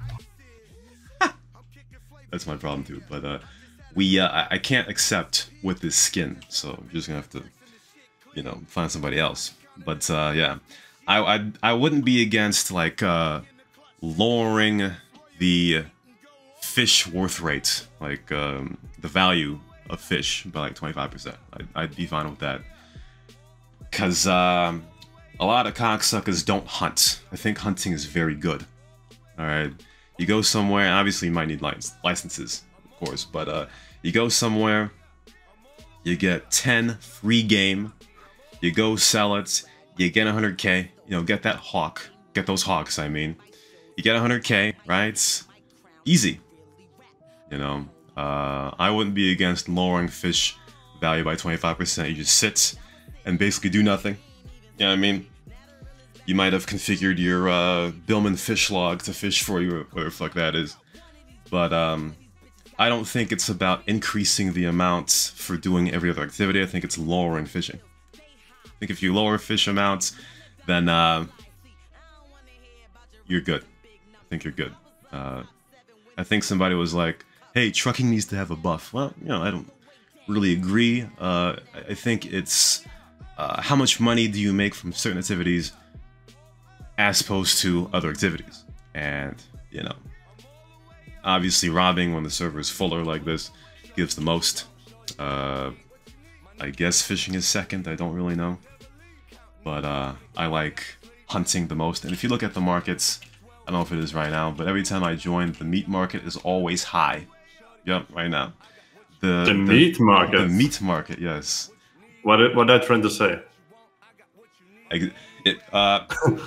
That's my problem too, but uh, we uh, I can't accept with this skin, so I'm just gonna have to, you know, find somebody else. But uh, yeah, I, I I wouldn't be against like uh, lowering the fish worth rate, like um, the value of fish by like twenty-five percent. I'd, I'd be fine with that, cause um, a lot of cocksuckers don't hunt. I think hunting is very good. All right. You go somewhere, obviously you might need lic licenses, of course, but uh, you go somewhere, you get ten free game, you go sell it, you get one hundred K, you know, get that hawk, get those hawks, I mean. You get one hundred K, right? Easy. You know, uh, I wouldn't be against lowering fish value by twenty-five percent. You just sit and basically do nothing. You know what I mean? You might have configured your uh, Billman fish log to fish for you, or whatever the fuck that is. But um, I don't think it's about increasing the amounts for doing every other activity. I think it's lowering fishing. I think if you lower fish amounts, then uh, you're good. I think you're good. Uh, I think somebody was like, hey, trucking needs to have a buff. Well, you know, I don't really agree. Uh, I think it's uh, how much money do you make from certain activities as opposed to other activities. And, you know, obviously robbing when the server is fuller like this gives the most. Uh, I guess fishing is second, I don't really know. But uh, I like hunting the most. And if you look at the markets, I don't know if it is right now, but every time I join, the meat market is always high. Yep, right now. The, the, the meat market? The meat market, yes. What what are you trying to say? I, it, uh,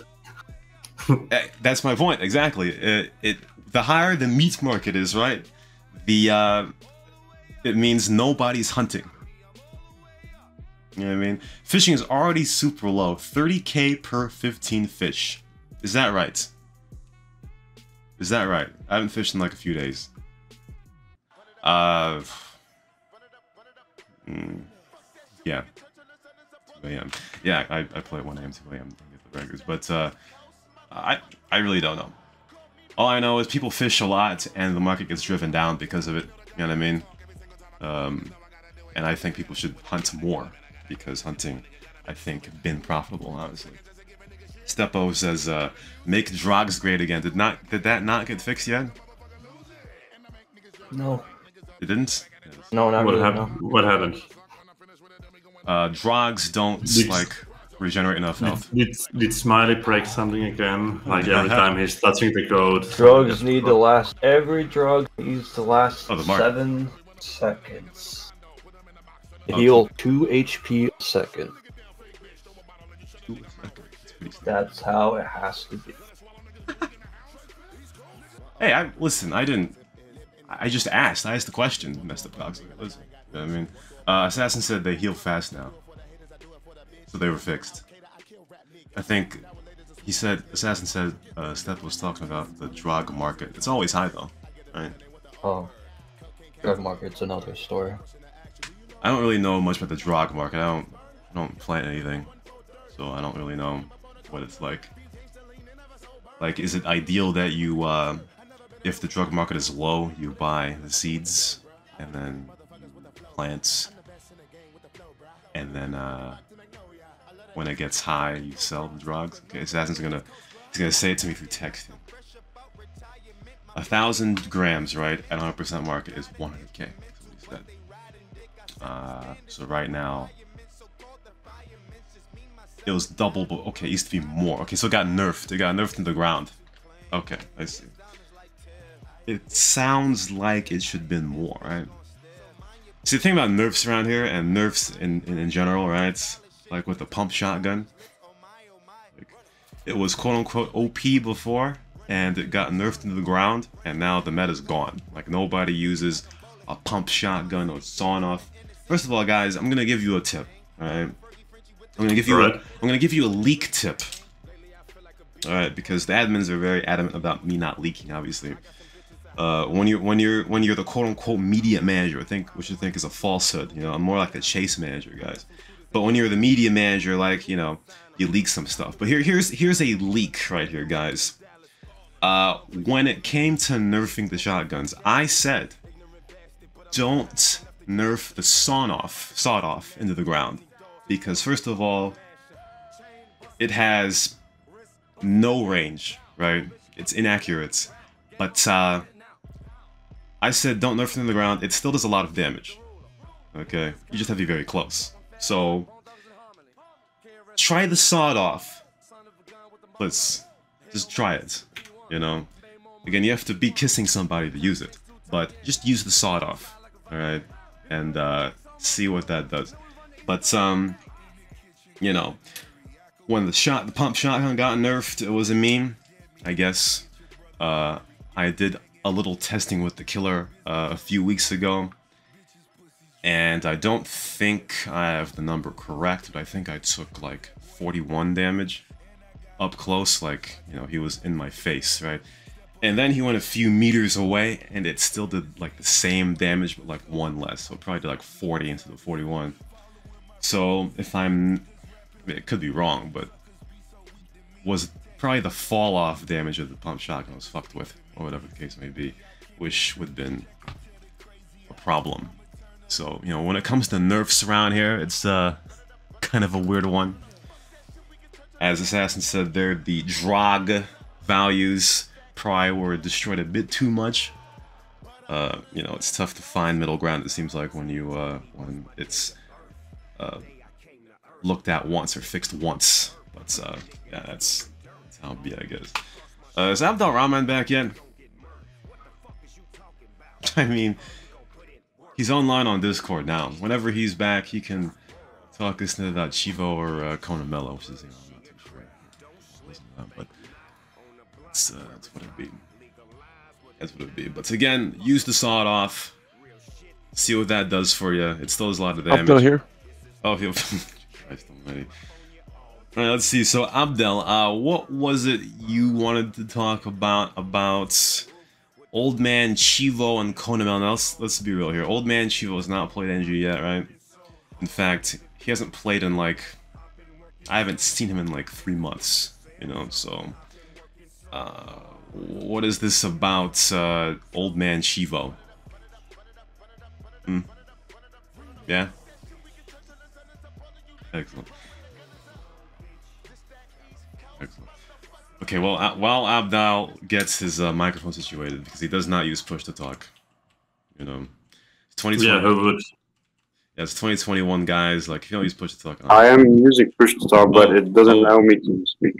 that's my point, exactly. It, it the higher the meat market is, right? The uh, it means nobody's hunting. You know what I mean? Fishing is already super low, thirty K per fifteen fish. Is that right? Is that right? I haven't fished in like a few days. Uh, mm, yeah, two A M Yeah, I, I play at one A M, two A M to get the records, but uh, I I really don't know. All I know is people fish a lot, and the market gets driven down because of it. You know what I mean? Um, and I think people should hunt more because hunting, I think, been profitable, honestly. Stepo says, uh, "Make drugs great again." Did not did that not get fixed yet? No. It didn't? No, not what really, happened? no. What happened? Uh, drugs don't, Did- like, regenerate enough health. Did, did Smiley break something again? Like every time he's touching the code. Drugs need to last. Every drug needs to last Oh, the mark. seven seconds. Oh, Heal two H P a second. Ooh, that's pretty slow. That's how it has to be. Hey, I listen. I didn't. I just asked. I asked the question. Messed up Cox. Listen, you know what I mean, uh, Assassin said they heal fast now, so they were fixed. I think he said. Assassin said. Uh, Steph was talking about the drug market. It's always high though, right? Oh, drug market's another story. I don't really know much about the drug market. I don't. I don't plant anything, so I don't really know what it's like. Like, is it ideal that you? Uh, If the drug market is low, you buy the seeds, and then plants, and then uh, when it gets high, you sell the drugs. Okay, Assassin's gonna he's gonna say it to me through text. A thousand grams, right, at one hundred percent market is one hundred K. That's what he said. Uh, so right now, it was double, but okay, it used to be more. Okay, so it got nerfed. It got nerfed in the ground. Okay, I see. It sounds like it should have been more, right? See, the thing about nerfs around here, and nerfs in, in, in general, right? Like with the pump shotgun. Like, it was quote-unquote O P before, and it got nerfed into the ground, and now the meta's gone. Like, nobody uses a pump shotgun or sawn off. First of all, guys, I'm gonna give you a tip, alright? I'm gonna give you a, I'm gonna give you a leak tip. Alright, because the admins are very adamant about me not leaking, obviously. Uh, when you're when you're when you're the quote-unquote media manager, I think what you think is a falsehood. You know, I'm more like the chase manager, guys. But when you're the media manager, like, you know, you leak some stuff. But here here's here's a leak right here, guys. Uh, when it came to nerfing the shotguns, I said, don't nerf the sawn off, sawed off into the ground, because first of all, it has no range, right? It's inaccurate, but uh. I said don't nerf it in the ground. It still does a lot of damage. Okay, you just have to be very close. So try the sawed off. Let's just try it. You know, again, you have to be kissing somebody to use it, but just use the sawed off. All right, and uh, see what that does. But um, you know, when the shot, the pump shotgun got nerfed, it was a meme, I guess. Uh, I did a little testing with the killer uh, a few weeks ago, and I don't think I have the number correct, but I think I took like forty-one damage up close, like, you know, he was in my face, right? And then he went a few meters away, and it still did like the same damage, but like one less. So it probably did like forty instead of forty-one. So if I'm, it could be wrong, but was probably the fall off damage of the pump shotgun was fucked with, or whatever the case may be, which would have been a problem. So, you know, when it comes to nerfs around here, it's uh, kind of a weird one. As Assassin said there, the Drog values probably were destroyed a bit too much. Uh, you know, it's tough to find middle ground, it seems like, when you uh, when it's uh, looked at once or fixed once. But uh, yeah, that's, that's how it be, I guess. Uh, is Abdel Rahman back yet? I mean, he's online on Discord now. Whenever he's back, he can talk us about Chivo or uh, Konamela, which is, you know, I'm not too sure. Listen to that, but that's, uh, that's what it be. That's what it be. But again, use the sawed off. See what that does for you. It still does a lot of damage. Abdel here. Oh, he. Christ almighty. All right, let's see. So, Abdel, uh, what was it you wanted to talk about about Old Man Chivo and Konamela? Now, let's, let's be real here. Old Man Chivo has not played N G yet, right? In fact, he hasn't played in like... I haven't seen him in like three months, you know, so... Uh, what is this about uh, Old Man Chivo? Hmm? Yeah? Excellent. Excellent. Okay, well, uh, while Abdel gets his uh, microphone situated, because he does not use push to talk, you know, it's twenty twenty. Yeah, who would? Yeah, it's twenty twenty-one, guys. Like, if you don't use push to talk, I am using push to talk, but oh, it doesn't oh. allow me to speak.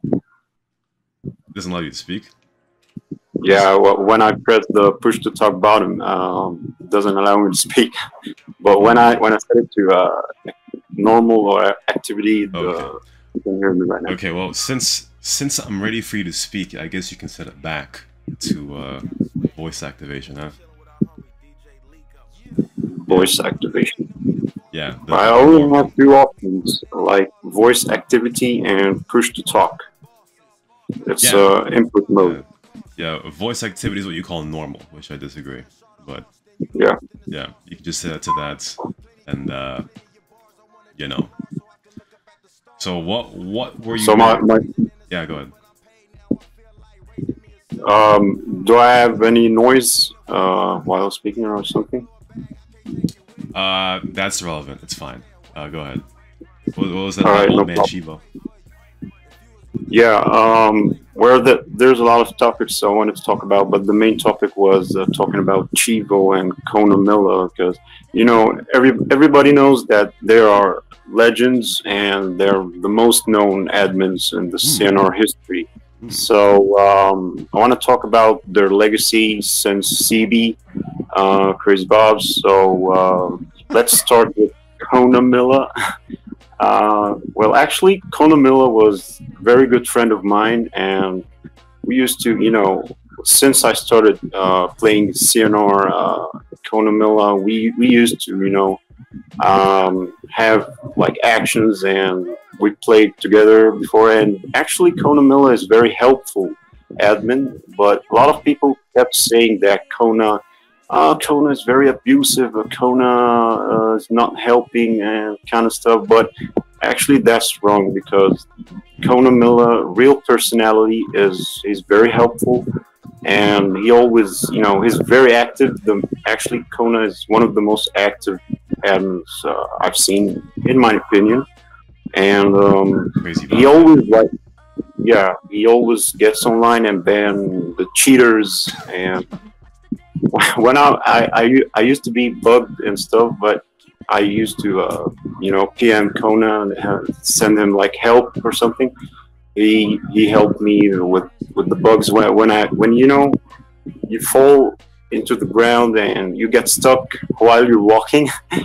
It doesn't allow you to speak. Yeah, well, when I press the push to talk button, um, it doesn't allow me to speak. But when I when I set it to uh, normal or activity, the, Okay. you can hear me right now. Okay, well, since since I'm ready for you to speak, I guess you can set it back to uh, voice activation, huh? Voice activation. Yeah. The, I only have two options, like voice activity and push to talk. It's Yeah. uh, input mode. Yeah, voice activity is what you call normal, which I disagree. But Yeah. yeah, you can just set it to that, and uh, you know. So what what were you? So my, my Yeah, go ahead. um, do I have any noise uh, while speaking or something? Uh, that's irrelevant. It's fine. Uh, go ahead. What, what was that All about right, Old no Man problem. Chivo? Yeah, um, where the, there's a lot of topics I wanted to talk about, but the main topic was uh, talking about Chivo and Konamela, because, you know, every everybody knows that there are legends and they're the most known admins in the Mm. C N R history. Mm. So um, I want to talk about their legacy since C B, uh, Crazy Bob's. So uh, let's start with Konamela. Uh, well, actually, Konamela was a very good friend of mine, and we used to, you know, since I started uh, playing C N R, uh, Konamela, we, we used to, you know, um, have like actions, and we played together before. And actually, Konamela is very helpful admin, but a lot of people kept saying that Kona, uh, Kona is very abusive, uh, Kona uh, is not helping and kind of stuff. But actually, that's wrong, because Konamela, real personality, is he's very helpful, and he always, you know, he's very active. The actually, Kona is one of the most active admins uh, I've seen, in my opinion. And um, Crazy he Bob. always like, yeah, he always gets online and ban the cheaters. And when I I, I, I used to be bugged and stuff, but I used to, uh, you know, P M Kona and uh, send him like help or something. He he helped me with, with the bugs when when I when you know you fall into the ground and you get stuck while you're walking.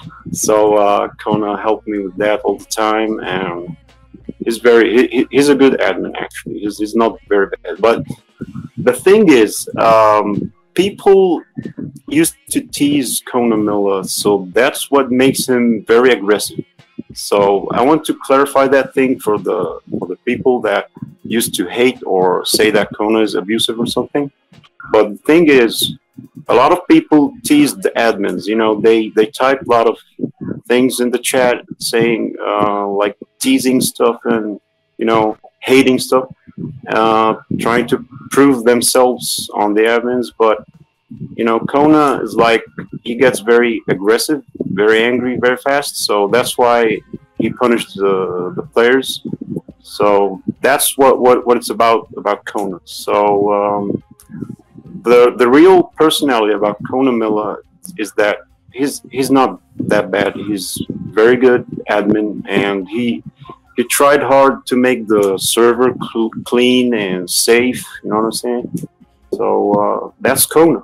So uh, Kona helped me with that all the time, and he's very he, he's a good admin actually. He's, he's not very bad, but the thing is, um, people used to tease Konamela, so that's what makes him very aggressive. So I want to clarify that thing for the for the people that used to hate or say that Kona is abusive or something. But the thing is, a lot of people tease the admins. You know, they they type a lot of things in the chat saying uh, like teasing stuff and you know hating stuff, uh, trying to prove themselves on the admins. But you know, Kona is like he gets very aggressive, very angry, very fast. So that's why he punished the the players. So that's what what, what it's about about Kona. So um, the the real personality about Kona Miller is that he's he's not that bad. He's very good admin, and he he tried hard to make the server cl clean and safe. You know what I'm saying? So uh, that's Kona.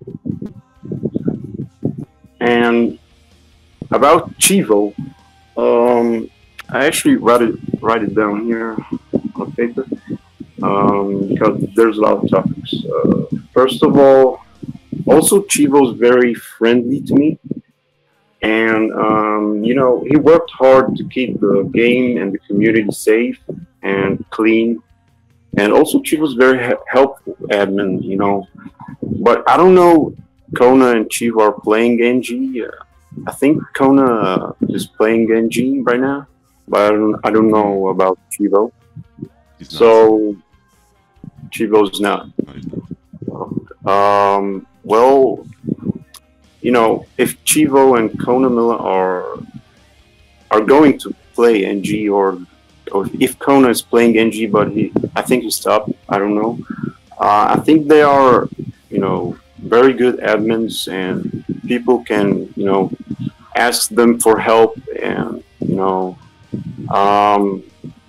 And about Chivo, um, I actually write it write it down here on paper um, because there's a lot of topics. Uh, first of all, also Chivo's very friendly to me, and um, you know he worked hard to keep the game and the community safe and clean. And also Chivo's very he helpful admin, you know. But I don't know. Kona and Chivo are playing Genji. Uh, I think Kona is playing Genji right now, but I don't, I don't know about Chivo. So Chivo's not. Um, well, you know, if Chivo and Kona Miller are are going to play N G, or or if Kona is playing N G, but he, I think he stopped. I don't know. Uh, I think they are, you know, very good admins, and people can, you know, ask them for help. And you know, um,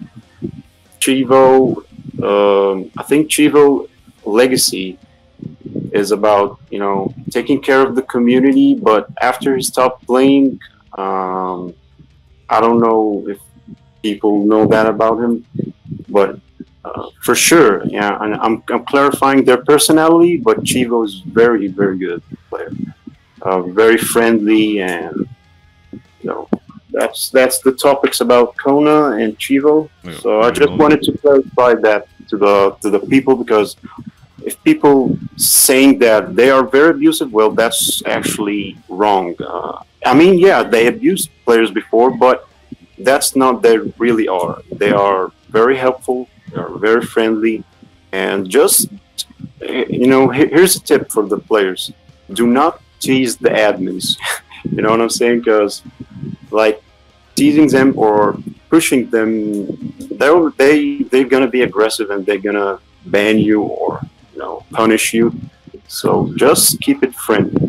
Chivo, um, I think Chivo legacy is about, you know, taking care of the community. But after he stopped playing, um, I don't know if people know that about him, but Uh, for sure, yeah, and I'm, I'm clarifying their personality, but Chivo is very, very good player, uh, very friendly, and you know that's that's the topics about Kona and Chivo. Yeah, so I just wanted to clarify that to the to the people, because if people saying that they are very abusive, well, that's actually wrong. Uh, I mean, yeah, they abused players before, but that's not they really are. They are very helpful. Are very friendly, and just, you know, here's a tip for the players: do not tease the admins. You know what I'm saying? Because like teasing them or pushing them, they they they're gonna be aggressive, and they're gonna ban you or, you know, punish you. So just keep it friendly.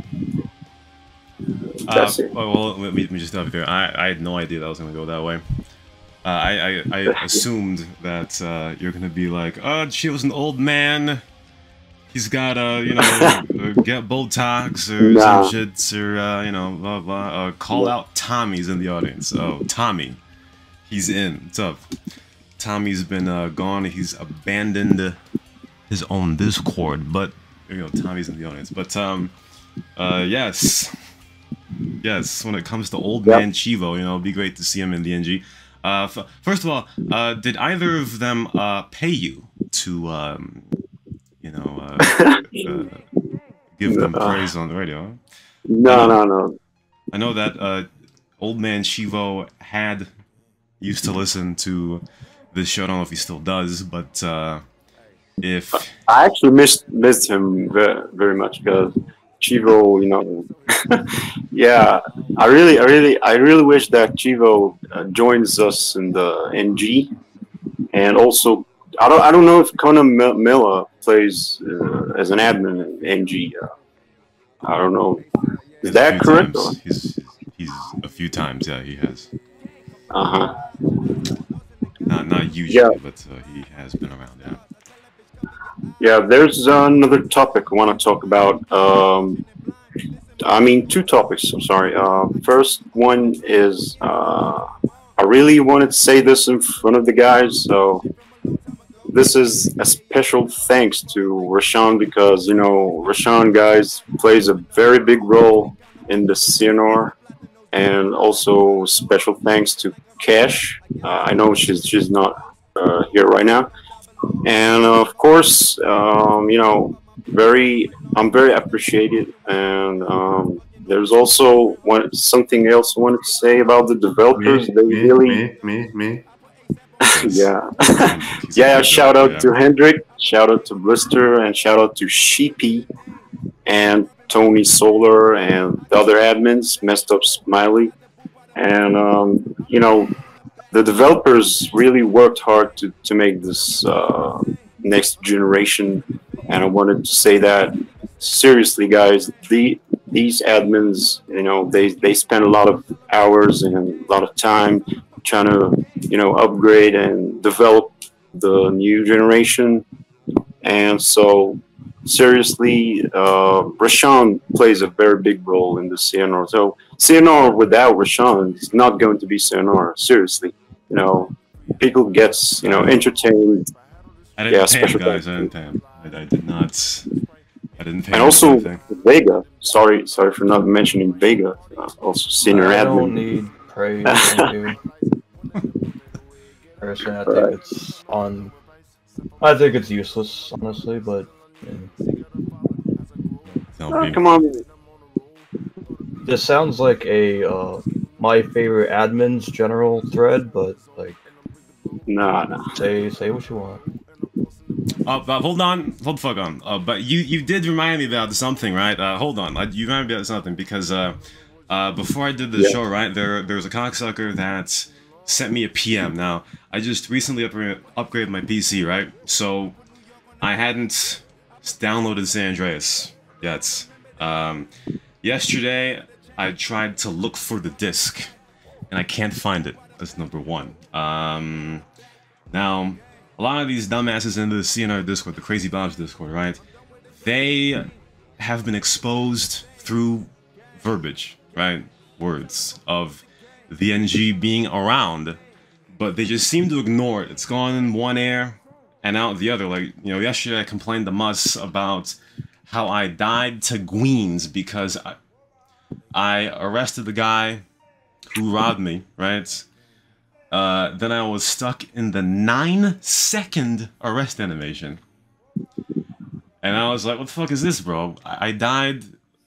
That's uh, it. Well, let me, let me just stop there. I I had no idea that was gonna go that way. Uh, I, I, I assumed that uh, you're gonna be like, oh, she was an old man. He's got uh, you know, uh, get Botox or Nah. some shit, or uh, you know, blah blah. Uh, call out Tommy's in the audience. Oh, Tommy, he's in. What's up? Tommy's been uh, gone. He's abandoned his own Discord, but you know, Tommy's in the audience. But um, uh, yes, yes. When it comes to old Yep. man Chivo, you know, it'd be great to see him in the N G. Uh, f first of all, uh, did either of them uh, pay you to, um, you know, uh, uh, give them praise on the radio? No, no, no. I know that uh, old man Chivo had used to listen to this show. I don't know if he still does, but uh, if I actually missed missed him very, very much, because Chivo, you know, yeah, I really, I really, I really wish that Chivo uh, joins us in the N G, and also, I don't, I don't know if Kona Miller plays uh, as an admin in N G. Uh, I don't know. Is that correct? Times, he's he's a few times, yeah, he has. Uh huh. Not not usually, Yeah. but uh, he has been around, yeah. Yeah, there's another topic I want to talk about. Um, I mean, two topics. I'm sorry. Uh, first one is uh, I really wanted to say this in front of the guys. So this is a special thanks to Rashawn, because you know Rashawn, guys, plays a very big role in the C N R, and also special thanks to Cash. Uh, I know she's she's not uh, here right now. And of course, um, you know, very, I'm very appreciated, and um, there's also one something else I wanted to say about the developers. Me, They me, really, me, me, me. yeah, He's a yeah. good Shout developer, out to Hendrik, shout out to Blister, and shout out to Sheepy and Tony Solar and the other admins, Messed Up Smiley, and um, you know, the developers really worked hard to, to make this uh, next generation, and I wanted to say that seriously, guys. The these admins, you know, they they spend a lot of hours and a lot of time trying to, you know, upgrade and develop the new generation, and so seriously, uh, Rashawn plays a very big role in the C N R. So C N R without Rashawn is not going to be C N R. Seriously, you know, people gets, you know, entertained. I didn't Yeah, pay him, special guys. I thanks. didn't pay him. I, I did not. I didn't pay And him also anything. Vega. Sorry, sorry for not mentioning Vega. Uh, also senior I admin. don't need praise. Thank you. Personally, I think Right. it's on. I think it's useless, honestly, but yeah. Don't Oh, be. come on. This sounds like a uh, my favorite admins general thread, but like, Nah, nah. say say what you want. Uh, but hold on, hold the fuck on. Uh, but you you did remind me about something, right? Uh, hold on, uh, you reminded me about something because uh, uh, before I did the Yeah. show, right, there there was a cocksucker that sent me a P M. Now I just recently upgraded, upgraded my P C, right? So I hadn't downloaded San Andreas yet. Um, yesterday I tried to look for the disc, and I can't find it. That's number one. Um, now. A lot of these dumbasses in the C N R Discord, the Crazy Bobs Discord, right? They have been exposed through verbiage, right? Words of the N G being around, but they just seem to ignore it. It's gone in one ear and out the other. Like, you know, yesterday I complained to Mus about how I died to Gweens because I, I arrested the guy who robbed me, right? Uh, then I was stuck in the nine second arrest animation. And I was like, what the fuck is this, bro? I, I died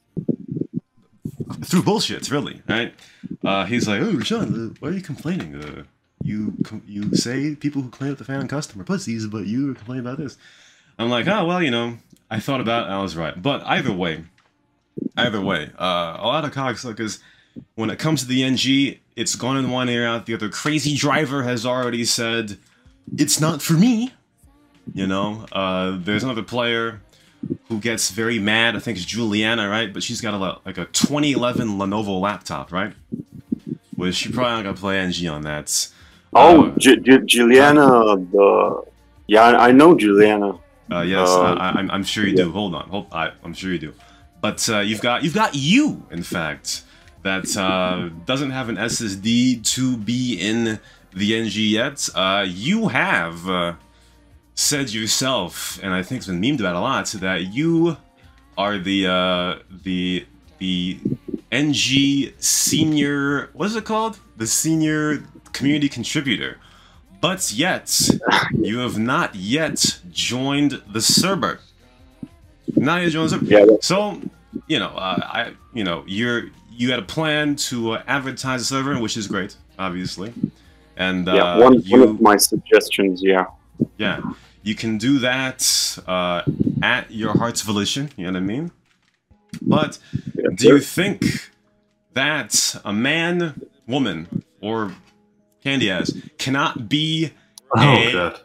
through bullshit, really, right? Uh, he's like, oh, Sean, uh, why are you complaining? Uh, you com you say people who claim that the fan and customer pussies, but you were complaining about this. I'm like, oh, well, you know, I thought about it and I was right. But either way, either way, uh, a lot of cocksuckers, when it comes to the N G, it's gone in one ear, out the other. Crazy Driver has already said, it's not for me. You know, uh, there's another player who gets very mad. I think it's Juliana, right? But she's got a, like a twenty eleven Lenovo laptop, right? Which she probably not gonna play N G on that. Oh, Uh, Ju- Ju- Juliana, the yeah, I I know Juliana. Uh, yes, Uh, I, I'm, I'm sure you do. Hold on, hold. I, I'm sure you do. But uh, you've got you've got you, in fact, that uh, doesn't have an S S D to be in the N G yet. Uh, you have uh, said yourself, and I think it's been memed about a lot, that you are the uh, the the N G senior. What is it called? The senior community contributor. But yet, you have not yet joined the server. Not yet joined the server. Yeah, that's- So, you know, uh, I, you know, you're you had a plan to uh, advertise the server, which is great, obviously. And uh, yeah, one you, one of my suggestions. Yeah, yeah, you can do that uh, at your heart's volition. You know what I mean? But yeah do you sure. think that a man, woman, or Candy ass cannot be Oh, a God.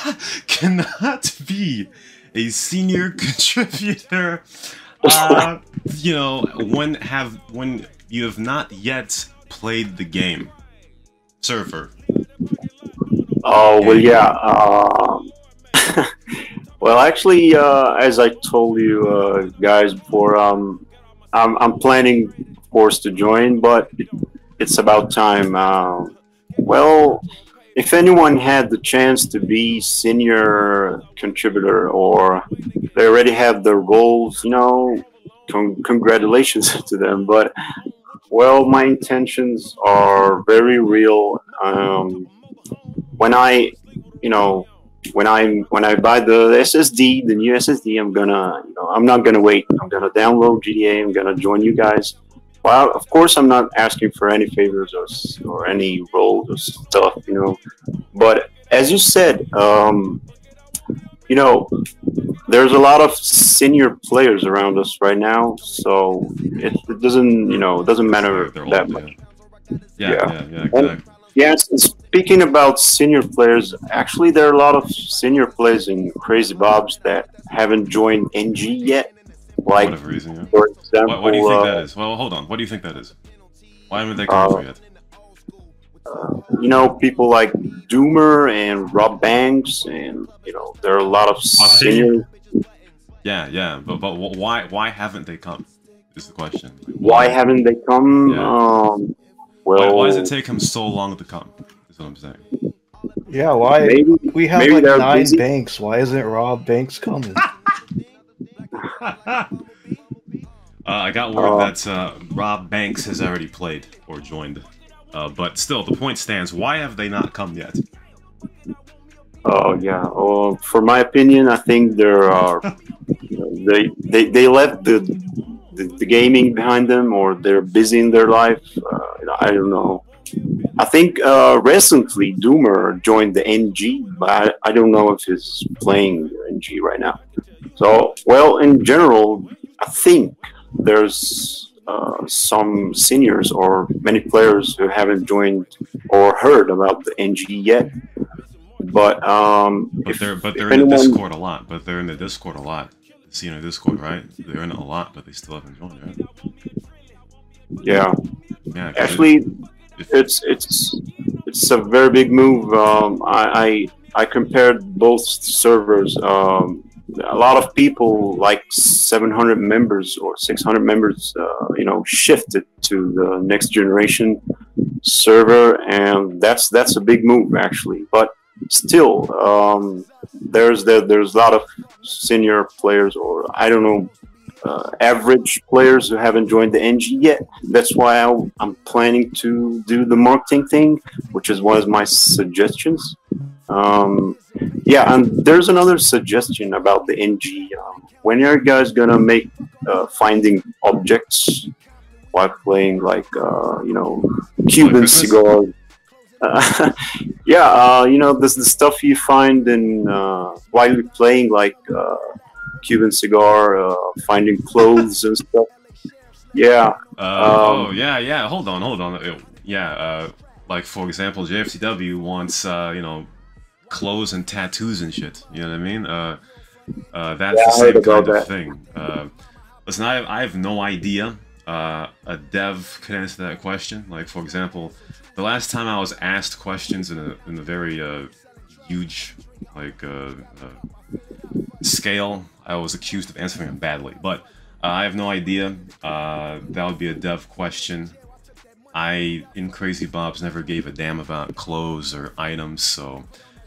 cannot be a senior contributor? Uh, you know, when have when you have not yet played the game, Surfer. Oh well, yeah. Um, well, actually, uh, as I told you uh, guys before, um, I'm I'm planning, of course, to join, but it's about time. Uh, well, if anyone had the chance to be senior contributor or they already have their roles, you know, con- congratulations to them. But well, my intentions are very real. Um, when I, you know, when I when I buy the S S D, the new S S D, I'm gonna, you know, I'm not gonna wait. I'm gonna download G T A. I'm gonna join you guys. Well, of course, I'm not asking for any favors or or any roles or stuff, you know. But as you said, um, you know, there's a lot of senior players around us right now, so it, it doesn't, you know, it doesn't matter They're that old, much. yeah. Yeah, Yeah. yeah, yeah, exactly. Yes, and speaking about senior players, actually, there are a lot of senior players in Crazy Bobs that haven't joined N G yet. Like, Whatever reason, yeah. for example, Why, why do you think uh, that is? Well, hold on. What do you think that is? Why haven't they come Uh, for yet? you know, people like Doomer and Rob Banks, and you know, there are a lot of senior. Yeah, yeah, but but wh- why why haven't they come? Is the question. Like, Why haven't they come? Yeah. Um, well, Why, why does it take him so long to come? Is what I'm saying. Yeah, why? Maybe We have maybe like they're nine busy. banks. Why isn't Rob Banks coming? Uh, I got word Uh, that uh, Rob Banks has already played or joined, uh, but still, the point stands. Why have they not come yet? Oh yeah. Uh, for my opinion, I think there are. You know, they they they left the, the the gaming behind them, or they're busy in their life. Uh, I don't know. I think uh, recently Doomer joined the N G, but I, I don't know if he's playing N G right now. So, well, in general, I think there's uh, some seniors or many players who haven't joined or heard about the N G yet. But um, But if, they're but if they're in the anyone, Discord a lot. But they're in the Discord a lot. See in the Discord, right? They're in it a lot, but they still haven't joined, right? yeah, Yeah. 'cause actually, if- it's it's it's a very big move. Um, I, I I compared both servers. Um, a lot of people, like seven hundred members or six hundred members, uh, you know, shifted to the next generation server, and that's that's a big move actually. But still, um, there's there, there's a lot of senior players, or I don't know, uh, average players who haven't joined the N G yet. That's why I, I'm planning to do the marketing thing, which is one of my suggestions. Um, yeah, and there's another suggestion about the N G. Um, when are you guys gonna make uh, finding objects while playing, like uh, you know, Cuban Christmas? cigars? Uh, yeah, uh, you know, this the stuff you find in uh, while you're playing, like uh, Cuban cigar, uh, finding clothes and stuff. Yeah. Uh, Um, oh yeah, yeah. Hold on, hold on. Uh, Yeah, uh, like for example, J F C W wants uh, you know, clothes and tattoos and shit. You know what I mean? Uh, uh, that's Yeah, the I heard same kind about of that. thing. Uh, listen, I have, I have no idea. Uh, a dev could answer that question. Like for example, the last time I was asked questions in a in a very uh, huge like uh, uh, scale, I was accused of answering them badly. But uh, I have no idea. Uh, that would be a dev question. I, in Crazy Bob's, never gave a damn about clothes or items, so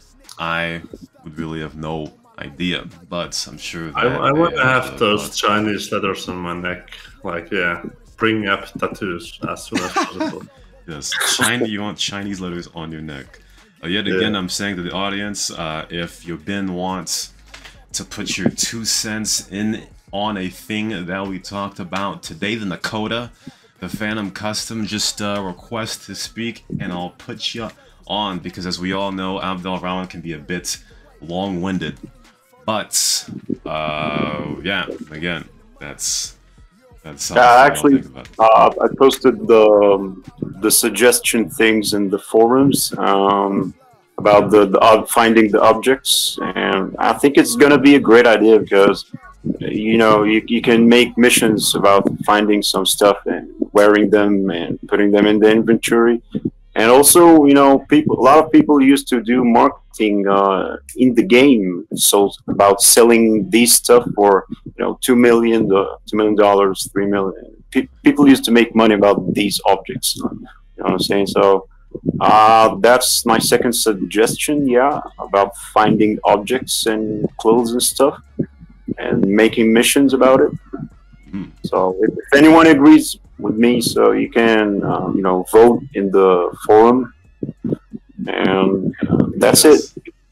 I would really have no idea. But I'm sure that I, I they want to have uh, those but- Chinese letters on my neck. Like, yeah, bring up tattoos as soon as possible. Yes, China, you want Chinese letters on your neck. Uh, yet Yeah. again, I'm saying to the audience, uh, if your bin wants to put your two cents in on a thing that we talked about today, the Nakota, the Phantom Custom, just uh, request to speak and I'll put you on, because as we all know, Abdel Rahman can be a bit long-winded. But, uh, yeah, again, that's... That's something Uh, I'll actually, think about. Uh, I posted the um, the suggestion things in the forums um, about the, the ob- finding the objects, and I think it's gonna be a great idea because you know you, you can make missions about finding some stuff and wearing them and putting them in the inventory. And also, you know, people. A lot of people used to do marketing uh, in the game, so about selling these stuff for, you know, two million, uh, two million dollars, three million. Pe- people used to make money about these objects. You know what I'm saying? So uh, that's my second suggestion. Yeah, about finding objects and clothes and stuff, and making missions about it. Mm. So if, if anyone agrees with me, so you can, um, you know, vote in the forum, and uh, that's Yes. it. Yes,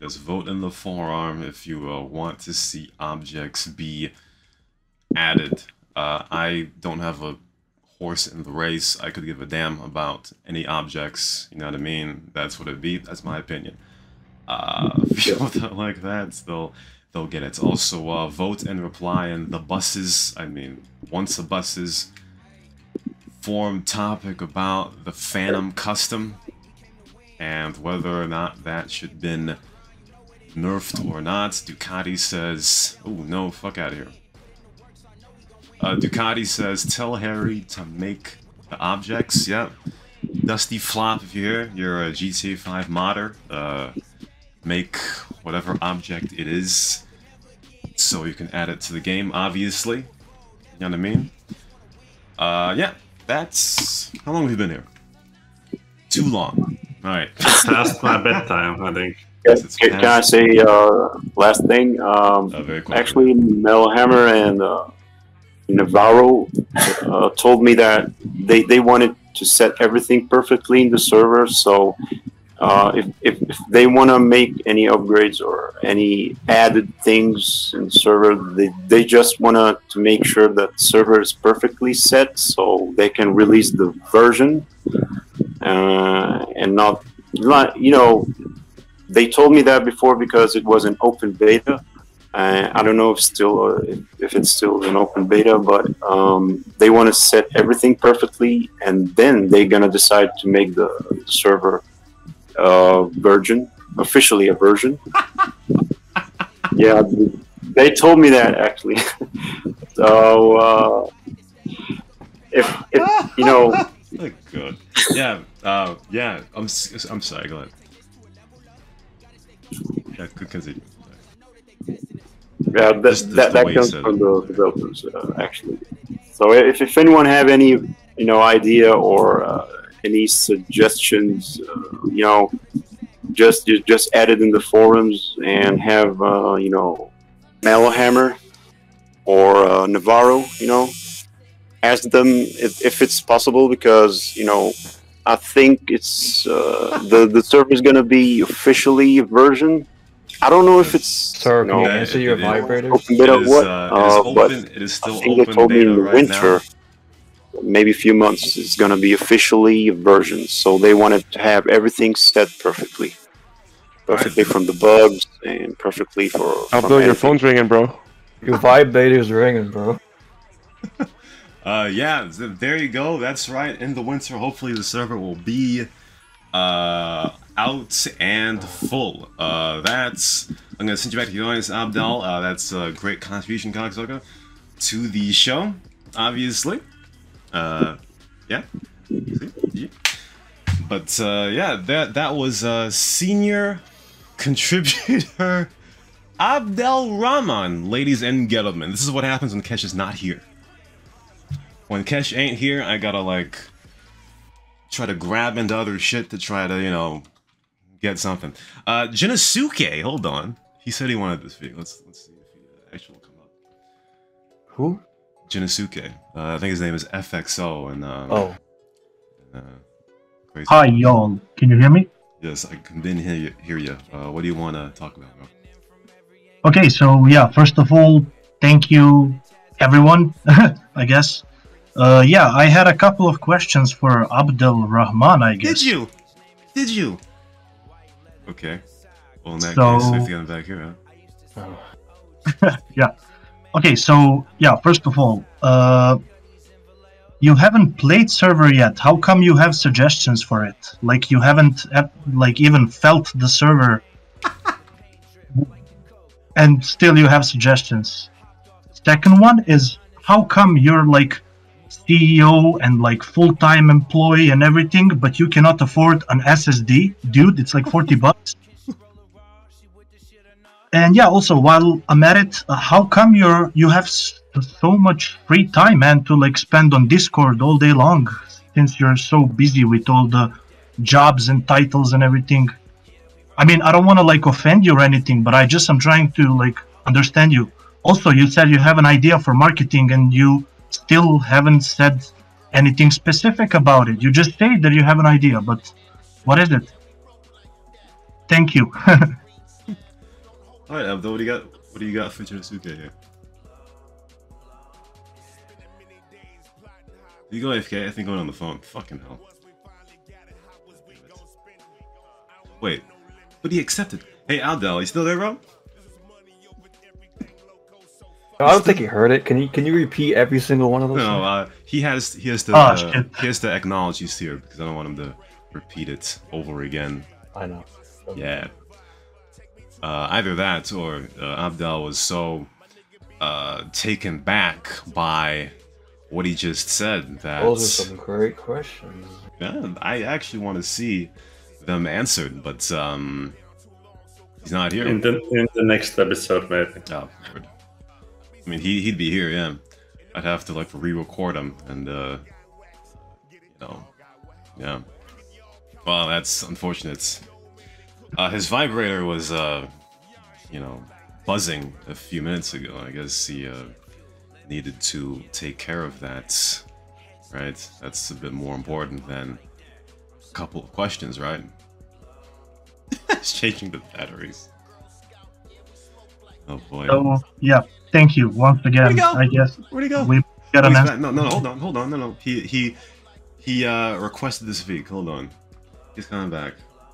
says, vote in the forum if you uh, want to see objects be added. Uh, I don't have a horse in the race. I could give a damn about any objects. You know what I mean? That's what it'd be. That's my opinion. Uh, people that like that, they'll they'll get it. Also, uh, vote and reply in the buses. I mean, once the buses forum topic about the Phantom Custom and whether or not that should have been nerfed or not. Ducati says, oh no, fuck out of here. Uh, Ducati says, tell Harry to make the objects. Yep. Dusty Flop, if you're here, you're a G T A five modder. Uh, make whatever object it is so you can add it to the game, obviously. You know what I mean? Uh, yeah, that's... How long have you been here? Too long. Alright. Past my bedtime, I think. Can, can I say uh, last thing? Um, oh, very cool. Actually, Metal Hammer and uh, Navarro uh, told me that they, they wanted to set everything perfectly in the server, so uh, if, if, if they want to make any upgrades or any added things in the server, they, they just want to to make sure that the server is perfectly set so they can release the version uh, and not, not, you know, they told me that before because it was an open beta. Uh, I don't know if still uh, if, if it's still an open beta, but um, they want to set everything perfectly, and then they're gonna decide to make the, the server uh, version officially a version. Yeah, they told me that actually. So uh, if if you know, oh, good. Yeah, uh, yeah. I'm s- I'm sorry. Go ahead. Yeah, good continue. Yeah, that, Just- that, just the that way you comes said from it. the developers, uh, actually. So if, if anyone have any, you know, idea or uh, any suggestions, uh, you know, just ju- just add it in the forums and have, uh, you know, Metal Hammer or uh, Navarro, you know, ask them if, if it's possible, because, you know, I think it's uh, the the server is gonna be officially a version. I don't know if it's Sir, you can you know, answer it- your it is- vibrators? open beta It is, what, uh, uh, it is but open. It is still I think they open told me beta in the right winter, now. maybe a few months, it's gonna be officially a version. So they wanted to have everything set perfectly, perfectly from the bugs and perfectly for. I'll from build your anything. phone's ringing, bro. Your vibrator's ringing, bro. Uh, yeah, th- there you go. That's right. In the winter, hopefully the server will be uh out and full. Uh, that's. I'm gonna send you back to the audience, Abdel. Uh, that's a great contribution, Cogsocka, to the show. Obviously. Uh, yeah. See? Yeah. But uh, yeah, that that was uh, senior contributor Abdel Rahman, ladies and gentlemen. This is what happens when Kesh is not here. When Kesh ain't here, I gotta like try to grab into other shit to try to, you know, get something. Uh, Jinosuke, hold on. He said he wanted this video. Let's let's see if he uh, actually will come up. Who? Jinosuke. Uh, I think his name is F X O, and um, Oh. uh, crazy. Hi, y'all. Can you hear me? Yes, I can then hear you. Hear you. Uh, what do you want to talk about, bro? Okay, so yeah, first of all, thank you, everyone, I guess. Uh, yeah, I had a couple of questions for Abdel Rahman, I guess. Did you? Did you? Okay. Well, in that So- case, fifty on the back here, huh? Yeah. Okay, so yeah, first of all, uh, you haven't played server yet. How come you have suggestions for it? Like you haven't, uh, like even felt the server, and still you have suggestions. Second one is, how come you're like C E O and like full-time employee and everything, but you cannot afford an S S D, dude? It's like forty bucks. And yeah, also while I'm at it, uh, how come you're you have s- so much free time, man, to like spend on Discord all day long, since you're so busy with all the jobs and titles and everything? I mean, I don't want to like offend you or anything, but I just am trying to like understand you. Also, you said you have an idea for marketing, and you still haven't said anything specific about it. You just say that you have an idea, but what is it? Thank you. All right, Abdul, what do you got? What do you got for Jinosuke here? You go A F K. I think going on the phone. Fucking hell. Wait, but he accepted. Hey, Abdul, you still there, bro? No, I don't think he heard it. Can you can you repeat every single one of those? No, uh, he has he has to Oh, uh, shit. he has to acknowledge he's here because I don't want him to repeat it over again. I know. Yeah. Uh, either that or uh, Abdel was so uh, taken back by what he just said that Those are some great questions. yeah, I actually want to see them answered, but um, he's not here. In the in the next episode, maybe. Oh, Lord. I mean, he he'd be here, yeah. I'd have to like re-record him, and uh, you know, yeah. Well, that's unfortunate. Uh, his vibrator was, uh, you know, buzzing a few minutes ago. I guess he uh, needed to take care of that, right? That's a bit more important than a couple of questions, right? It's changing the batteries. Oh boy. So yeah, thank you once again. go? I guess Where'd he go? we got Oh, an he's answer. back. No, no, no, hold on, hold on, no, no. He he he uh requested to speak. Hold on, he's coming back.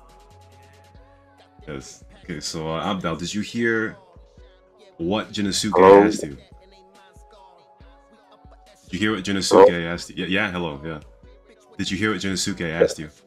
Yes. Okay, so uh, Abdel, did you hear what Jinosuke Hello? asked you? Did you hear what Jinosuke asked you? Yeah, yeah. Hello, yeah. Did you hear what Jinosuke asked you?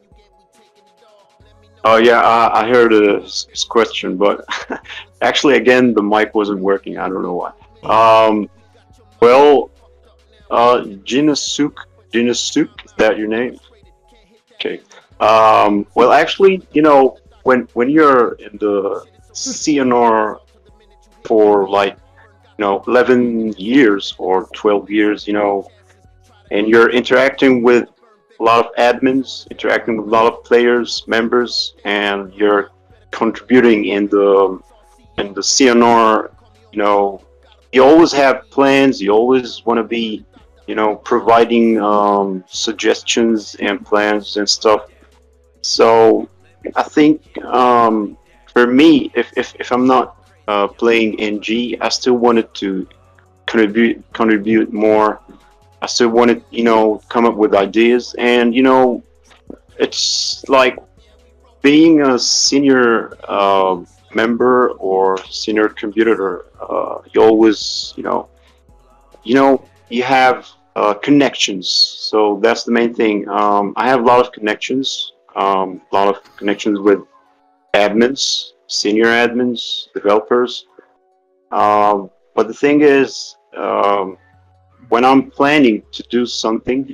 Oh yeah, I, I heard uh, his his question, but actually, again, the mic wasn't working. I don't know why. Um, well, uh, Jinosuke, Jinosuke, is that your name? Okay. Um, well, actually, you know, when when you're in the C N R for like, you know, eleven years or twelve years, you know, and you're interacting with a lot of admins, interacting with a lot of players, members, and you're contributing in the in the C N R. You know, you always have plans. You always want to be, you know, providing um, suggestions and plans and stuff. So I think um, for me, if, if, if I'm not uh, playing N G, I still wanted to contribute contribute more. I still wanted, you know, come up with ideas, and you know, it's like being a senior uh, member or senior contributor. Uh, you always, you know, you know, you have uh, connections. So that's the main thing. Um, I have a lot of connections, um, a lot of connections with admins, senior admins, developers. Um, but the thing is, um, when I'm planning to do something,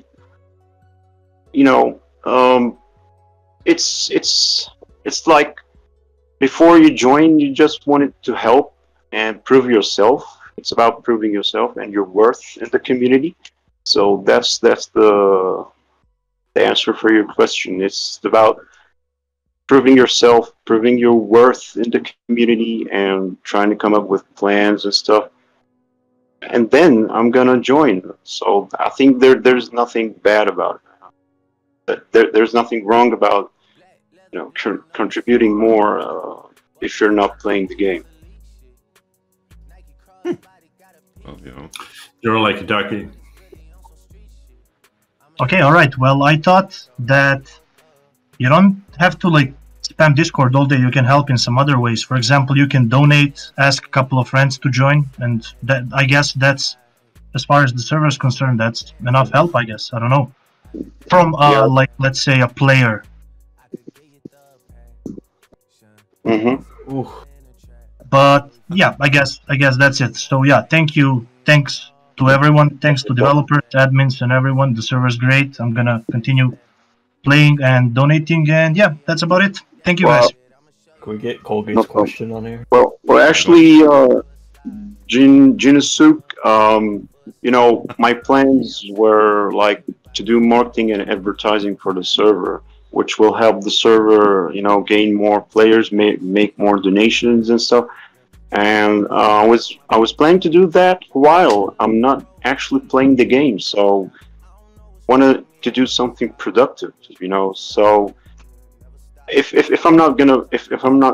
you know, um, it's it's it's like before you join, you just wanted to help and prove yourself. It's about proving yourself and your worth in the community. So that's that's the the answer for your question. It's about proving yourself, proving your worth in the community, and trying to come up with plans and stuff. And then I'm gonna join. So I think there there's nothing bad about it. There, there's nothing wrong about, you know, con- contributing more uh, if you're not playing the game. Well, you know. You're like a ducky. Okay, all right. Well, I thought that you don't have to like spam Discord all day. You can help in some other ways. For example, you can donate, ask a couple of friends to join, and that I guess that's, as far as the server is concerned, that's enough help. I guess I don't know. From uh, Yeah. like let's say a player. Mm-hmm. Ooh. But yeah, I guess I guess that's it. So yeah, thank you. Thanks to everyone. Thanks to developers, admins, and everyone. The server's great. I'm gonna continue playing and donating, and yeah, that's about it. Thank you, Wow. guys. Can we get Colgate's No problem. question on here? Well, well, actually, uh, Jin Jinosuke, um, you know, my plans were like to do marketing and advertising for the server, which will help the server, you know, gain more players, make make more donations and stuff. And uh, I was I was planning to do that while I'm not actually playing the game, so wanted to do something productive, you know. So if if, if I'm not gonna if, if I'm not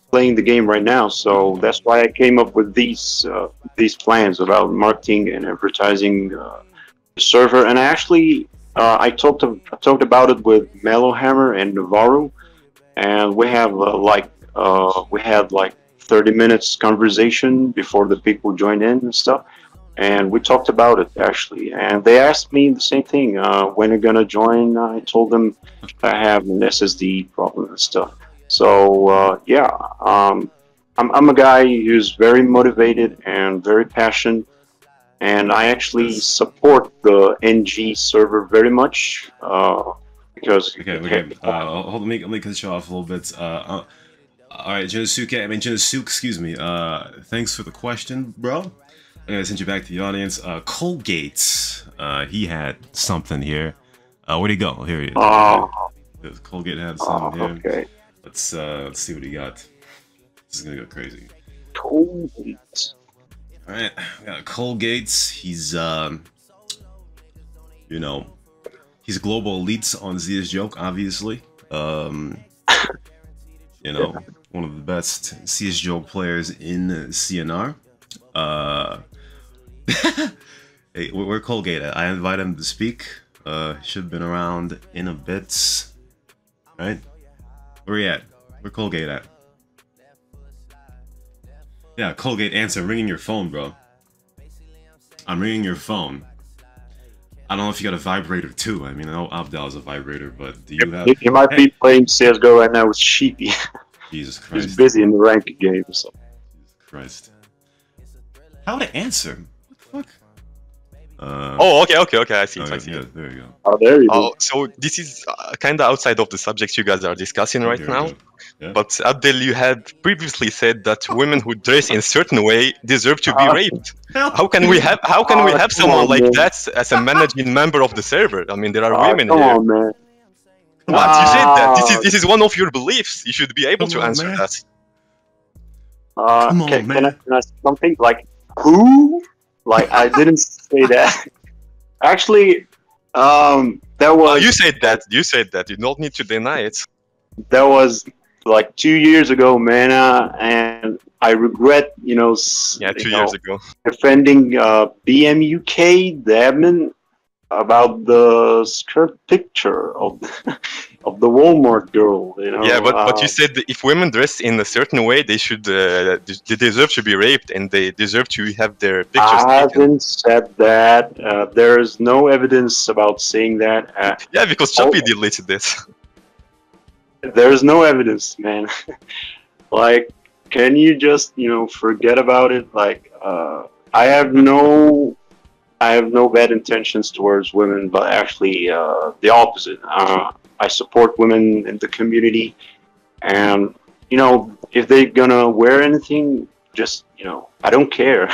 playing the game right now. So that's why I came up with these uh, these plans about marketing and advertising uh, the server. And actually, uh, I talked to, I talked about it with Mellowhammer and Navarro, and we have uh, like uh, we had like thirty minutes conversation before the people joined in and stuff. And we talked about it actually, and they asked me the same thing. Uh, when you're gonna join? I told them I have an S S D problem and stuff. So uh, yeah, um, I'm I'm a guy who's very motivated and very passionate, and I actually support the N G server very much uh, because. Okay, okay. Uh, hold on, let me let me cut you off a little bit. Uh, uh, all right, Genosuke. I mean Genosuke. Excuse me. Uh, thanks for the question, bro. I'm gonna send you back to the audience. Uh, Colgate, uh, he had something here. Uh, where'd he go? Here he is. Oh, Colgate had oh something here. okay. Let's uh, let's see what he got. This is gonna go crazy. Colgate. All right, we got Colgate. He's um, you know, he's global elites on Z S Joke, obviously. Um, you know, yeah. One of the best C S Joke players in C N R. Uh. Hey, where Colgate at? I invite him to speak. Uh, should have been around in a bit. Right? Where he at? Where Colgate at? Yeah, Colgate, answer. I'm ringing your phone, bro. I'm ringing your phone. I don't know if you got a vibrator too. I mean, I know Abdal's a vibrator, but do you have... He might hey. be playing C S G O right now with Sheepy. Jesus Christ. He's busy in the ranked game. So. Jesus Christ. How to answer? Fuck. Uh, oh, okay, okay, okay. I see. Okay, I see. yeah, there you go. Oh, there you go. Oh, so this is uh, kind of outside of the subjects you guys are discussing right Here now. Yeah. But Abdel, you had previously said that women who dress in a certain way deserve to be Uh, raped. How can we have How can we Oh, have come someone on, like man. that as a managing member of the server? I mean, there are Oh, women come here. on, man. What you said that? This is Ah. this is one of your beliefs. You should be able Come to on, answer man. that. Uh, Come on, can, man. can, I, can I say something? Like, who? Like, I didn't say that. Actually, um, that was... Oh, you said that. You said that. You don't need to deny it. That was like two years ago, man, uh, and I regret, you know, s- Yeah, you two know, years ago. defending uh, B M U K, the admin, about the skirt picture of of the Walmart girl. You know. Yeah, but but uh, you said that if women dress in a certain way, they should uh, they deserve to be raped and they deserve to have their pictures I taken. haven't said that. Uh, there is no evidence about saying that. Uh, Yeah, because Choppy Oh. deleted this. There's no evidence, man. Like, can you just, you know, forget about it? Like, uh, I have no, I have no bad intentions towards women, but actually, uh, the opposite. Uh, I support women in the community, and you know, if they're gonna wear anything, just, you know, I don't care.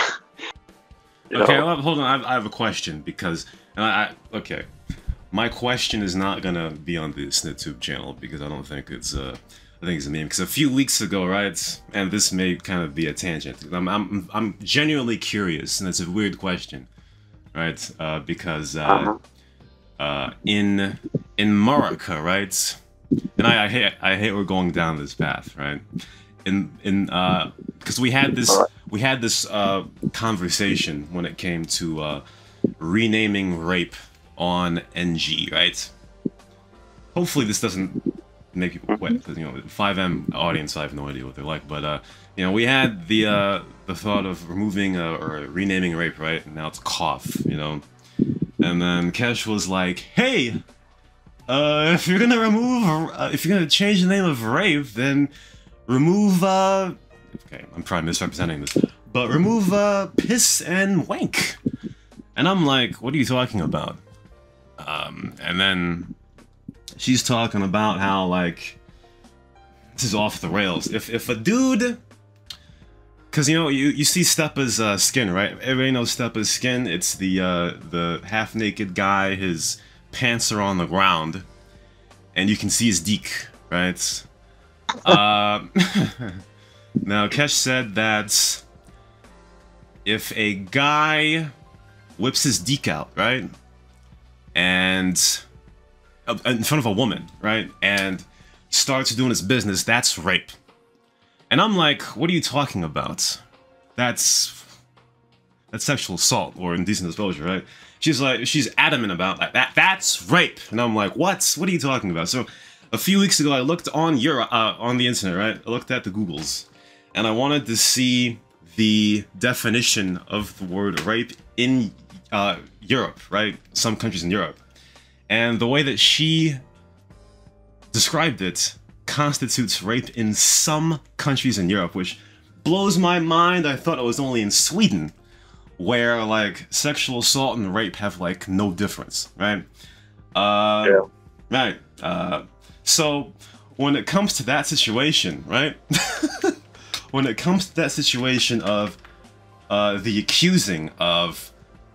You Okay, know? well, hold on. I have, I have a question because and I, I okay, my question is not gonna be on the SnitTube channel because I don't think it's uh I think it's a meme. Because a few weeks ago, right, and this may kind of be a tangent. I'm I'm I'm genuinely curious, and it's a weird question, right? Uh, because uh, Uh-huh. uh, in in Morocco, right, and I I hate I hate we're going down this path, right? In in uh, because we had this we had this uh conversation when it came to uh renaming rape on N G, right? Hopefully this doesn't make people quit, because, you know, five M audience, I have no idea what they're like, but uh you know, we had the uh the thought of removing uh, or renaming rape, right? And now it's cough, you know. And then Kesh was like, hey, uh if you're gonna remove uh, if you're gonna change the name of rape, then remove uh okay, I'm probably misrepresenting this, but remove uh piss and wank. And I'm like, what are you talking about? Um and then she's talking about how, like, this is off the rails. If if a dude, because, you know, you you see Steppa's uh, skin, right? Everybody knows Steppa's skin. It's the uh, the half naked guy. His pants are on the ground, and you can see his deek, right? uh, now, Kesh said that if a guy whips his deek out, right, and uh, in front of a woman, right, and starts doing his business, that's rape. And I'm like, what are you talking about? That's that's sexual assault or indecent exposure, right? She's like, she's adamant about that. That that's rape. And I'm like, what? What are you talking about? So a few weeks ago, I looked on your uh, on the internet, right? I looked at the Googles, and I wanted to see the definition of the word rape in uh, Europe, right? Some countries in Europe. And the way that she described it constitutes rape in some countries in Europe, which blows my mind. I thought it was only in Sweden where, like, sexual assault and rape have, like, no difference, right? Uh, yeah. Right. Uh, so, when it comes to that situation, right? When it comes to that situation of uh, the accusing of...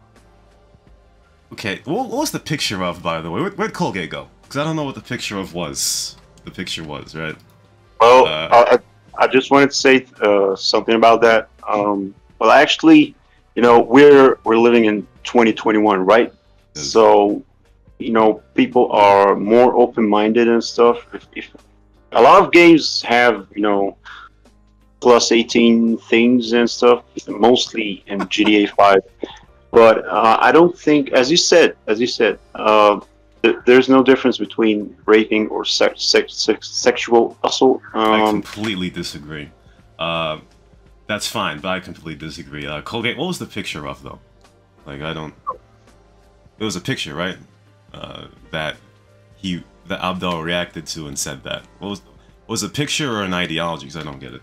Okay, what, what was the picture of, by the way? Where, where'd Colgate go? Because I don't know what the picture of was. The picture was, right? Well, Uh, I, I just wanted to say uh, something about that. Um, well, actually, you know, we're we're living in twenty twenty-one, right? Yes. So, you know, people are more open-minded and stuff. If, if a lot of games have, you know, plus eighteen things and stuff, mostly in G T A five. But uh, I don't think, as you said, as you said, uh, th there's no difference between raping or sex, sex, sex, sexual assault. I Um, completely disagree. Uh, that's fine, but I completely disagree. Uh, Colgate, what was the picture of, though? Like, I don't... It was a picture, right? Uh, that he, that Abdel reacted to and said that. What was, was it a picture or an ideology? Because I don't get it.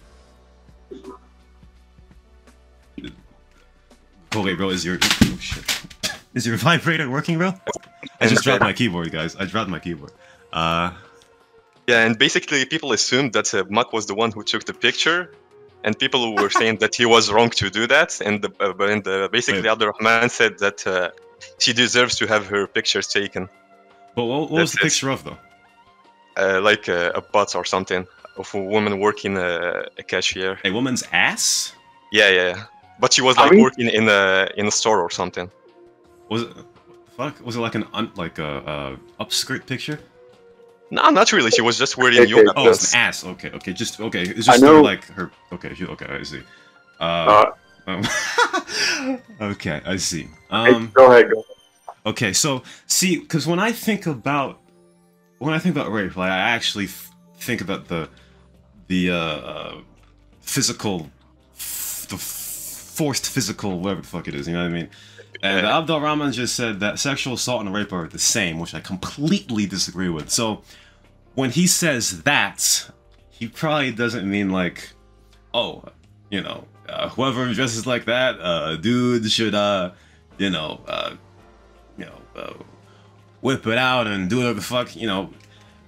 Colgate, bro, is your... Oh, shit. Is your vibrator working, bro? I just dropped my keyboard, guys. I dropped my keyboard. Uh... Yeah, and basically people assumed that uh, Muck was the one who took the picture, and people were saying that he was wrong to do that, and, the, uh, and uh, basically Wait. Abdurrahman said that uh, she deserves to have her pictures taken. But what, what was That's the it. picture of, though? Uh, like uh, a butt or something, of a woman working uh, a cashier. A woman's ass? Yeah, yeah, yeah. But she was I like mean- working in a in a store or something. Was it... Fuck? Was it like an un, like a, a upskirt picture? No, not really. She was just wearing Okay, yoga Oh, pants. it's an ass. Okay, okay, just okay. It's I just know- her, like her. Okay, she- okay, I see. Uh, uh, um, okay, I see. hey, Um, go ahead, go ahead. okay, so see, because when I think about when I think about rape, like I actually f think about the the uh, uh, physical, f the forced physical, whatever the fuck it is. You know what I mean? And Yeah. Abdel Rahman just said that sexual assault and rape are the same, which I completely disagree with. So when he says that, he probably doesn't mean like, oh, you know, uh, whoever dresses like that, uh, dude should, uh, you know, uh, you know, uh, whip it out and do whatever the fuck, you know.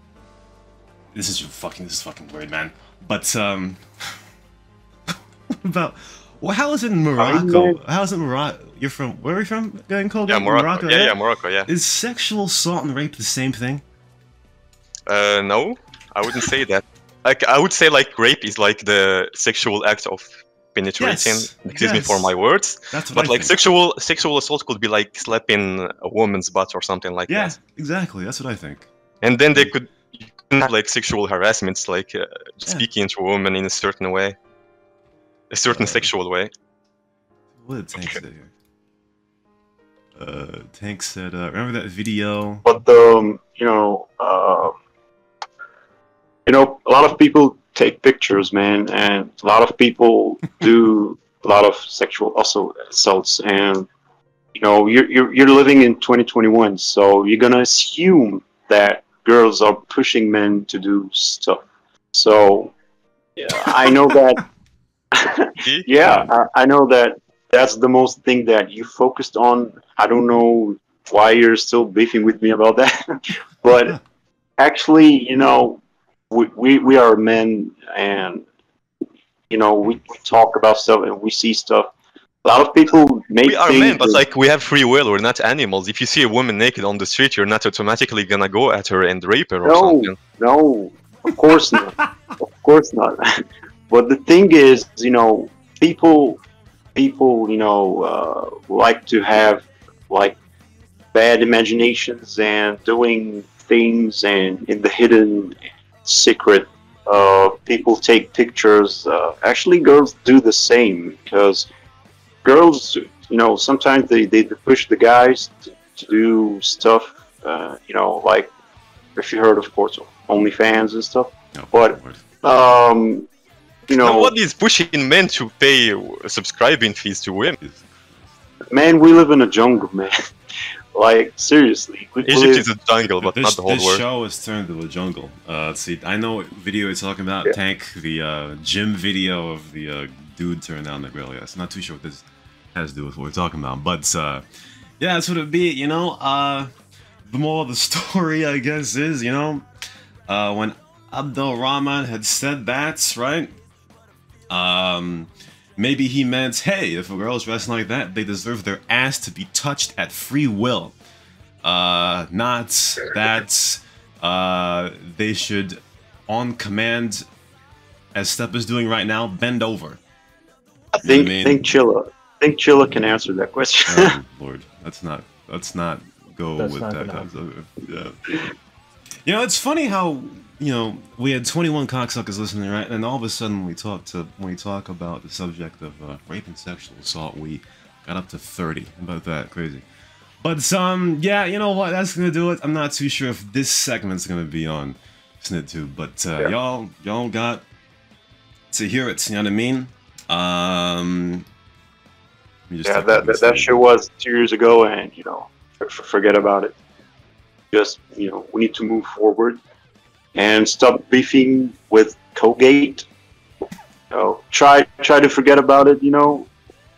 This is fucking, this is fucking weird, man. But um, what about? Well, how is it in Morocco? How is it Morocco? You're from, where are you from? Going cold? Yeah, Morocco. Yeah, yeah, Morocco. Yeah. Is sexual assault and rape the same thing? Uh, no, I wouldn't say that. Like, I would say like rape is like the sexual act of penetrating. Yes, Excuse me for yes. my words. That's what But I like think. sexual sexual assault could be like slapping a woman's butt or something like Yeah, that. exactly. That's what I think. And then they could you can have like sexual harassments, like uh, Yeah. speaking to a woman in a certain way, a certain Uh, sexual way. What did Tank say here? Uh, Tank said, uh, remember that video? But um, you know, uh, you know, a lot of people take pictures, man, and a lot of people do a lot of sexual also assaults, and you know, you're you're you're living in twenty twenty-one, so you're gonna assume that girls are pushing men to do stuff. So yeah, I know that. See? Yeah, I, I know that that's the most thing that you focused on. I don't know why you're still beefing with me about that, but actually, you know, we, we, we are men, and you know, we, we talk about stuff and we see stuff. A lot of people make We are things men, but that- like we have free will. We're not animals. If you see a woman naked on the street, you're not automatically gonna go at her and rape her or No. something. No, of course not. Of course not. But the thing is, you know, people, people, you know, uh, like to have like bad imaginations and doing things and in the hidden, secret Uh, people take pictures. Uh, actually, girls do the same because girls, you know, sometimes they, they push the guys to, to do stuff. Uh, you know, like if you heard, of course, OnlyFans and stuff. Oh, But Lord. um, you know, Nobody is pushing men to pay subscribing fees to women. man, we live in a jungle, man. Like seriously, we Egypt live, is a jungle, but this, not the whole this world. show is turned into a jungle. Uh, let's see. I know what video you're talking about. Yeah. Tank, the uh, gym video of the uh, dude turning down the grill. Yes, not too sure what this has to do with what we're talking about, but uh, yeah, that's what it be. You know, uh, the moral of the story, I guess, is you know, uh, when Abdul Rahman had said that, right? Um, maybe he meant, hey, if a girl's dressed like that, they deserve their ass to be touched at free will. Uh, not that uh, they should, on command, as Step is doing right now, bend over. I think I mean? think Chilla, I think Chilla can answer that question. Oh, Lord, let's not, let's not go That's with not that gonna concept. Yeah. You know, it's funny how, you know, we had twenty-one cocksuckers listening, right? And all of a sudden, when we talk to when we talk about the subject of uh, rape and sexual assault, we got up to thirty. How about that? Crazy. But um, yeah, you know what? That's gonna do it. I'm not too sure if this segment's gonna be on SnitTube, but uh, Yeah. y'all, y'all got to hear it. You know what I mean? Um, let me just Yeah, take that, that this that thing. shit was two years ago, and you know, f- forget about it. Just you know, we need to move forward and stop beefing with Colgate. You know, try try to forget about it. You know,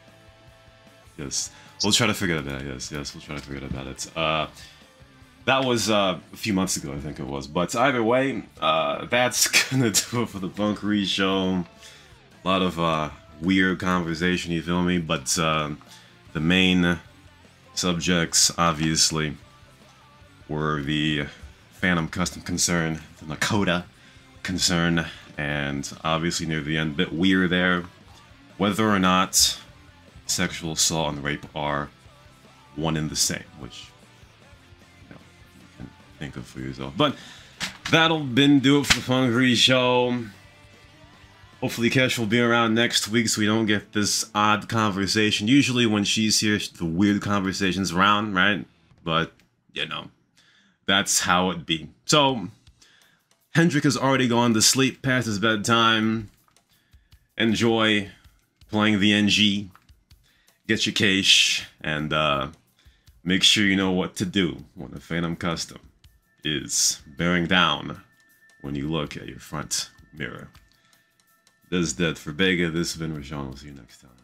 Yes, we'll try to forget about it. Yes, yes, we'll try to forget about it. Uh, that was uh, a few months ago, I think it was. But either way, uh, that's gonna do it for the Bunkery Show. A lot of uh, weird conversation, you feel me? But uh, the main subjects, obviously, were the Phantom Custom concern, the Nakota concern, and obviously near the end, a bit weird there. Whether or not sexual assault and rape are one and the same, which you know, you can think of for yourself. But that'll been do it for the Hungry Show. Hopefully Kesh will be around next week so we don't get this odd conversation. Usually when she's here, the weird conversation's around, right? But, you know, that's how it be. So, Hendrik has already gone to sleep past his bedtime. Enjoy playing the N G. Get your cash, and uh, make sure you know what to do when the Phantom Custom is bearing down when you look at your front mirror. This is Dead for Bega. This has been Rajon. We'll see you next time.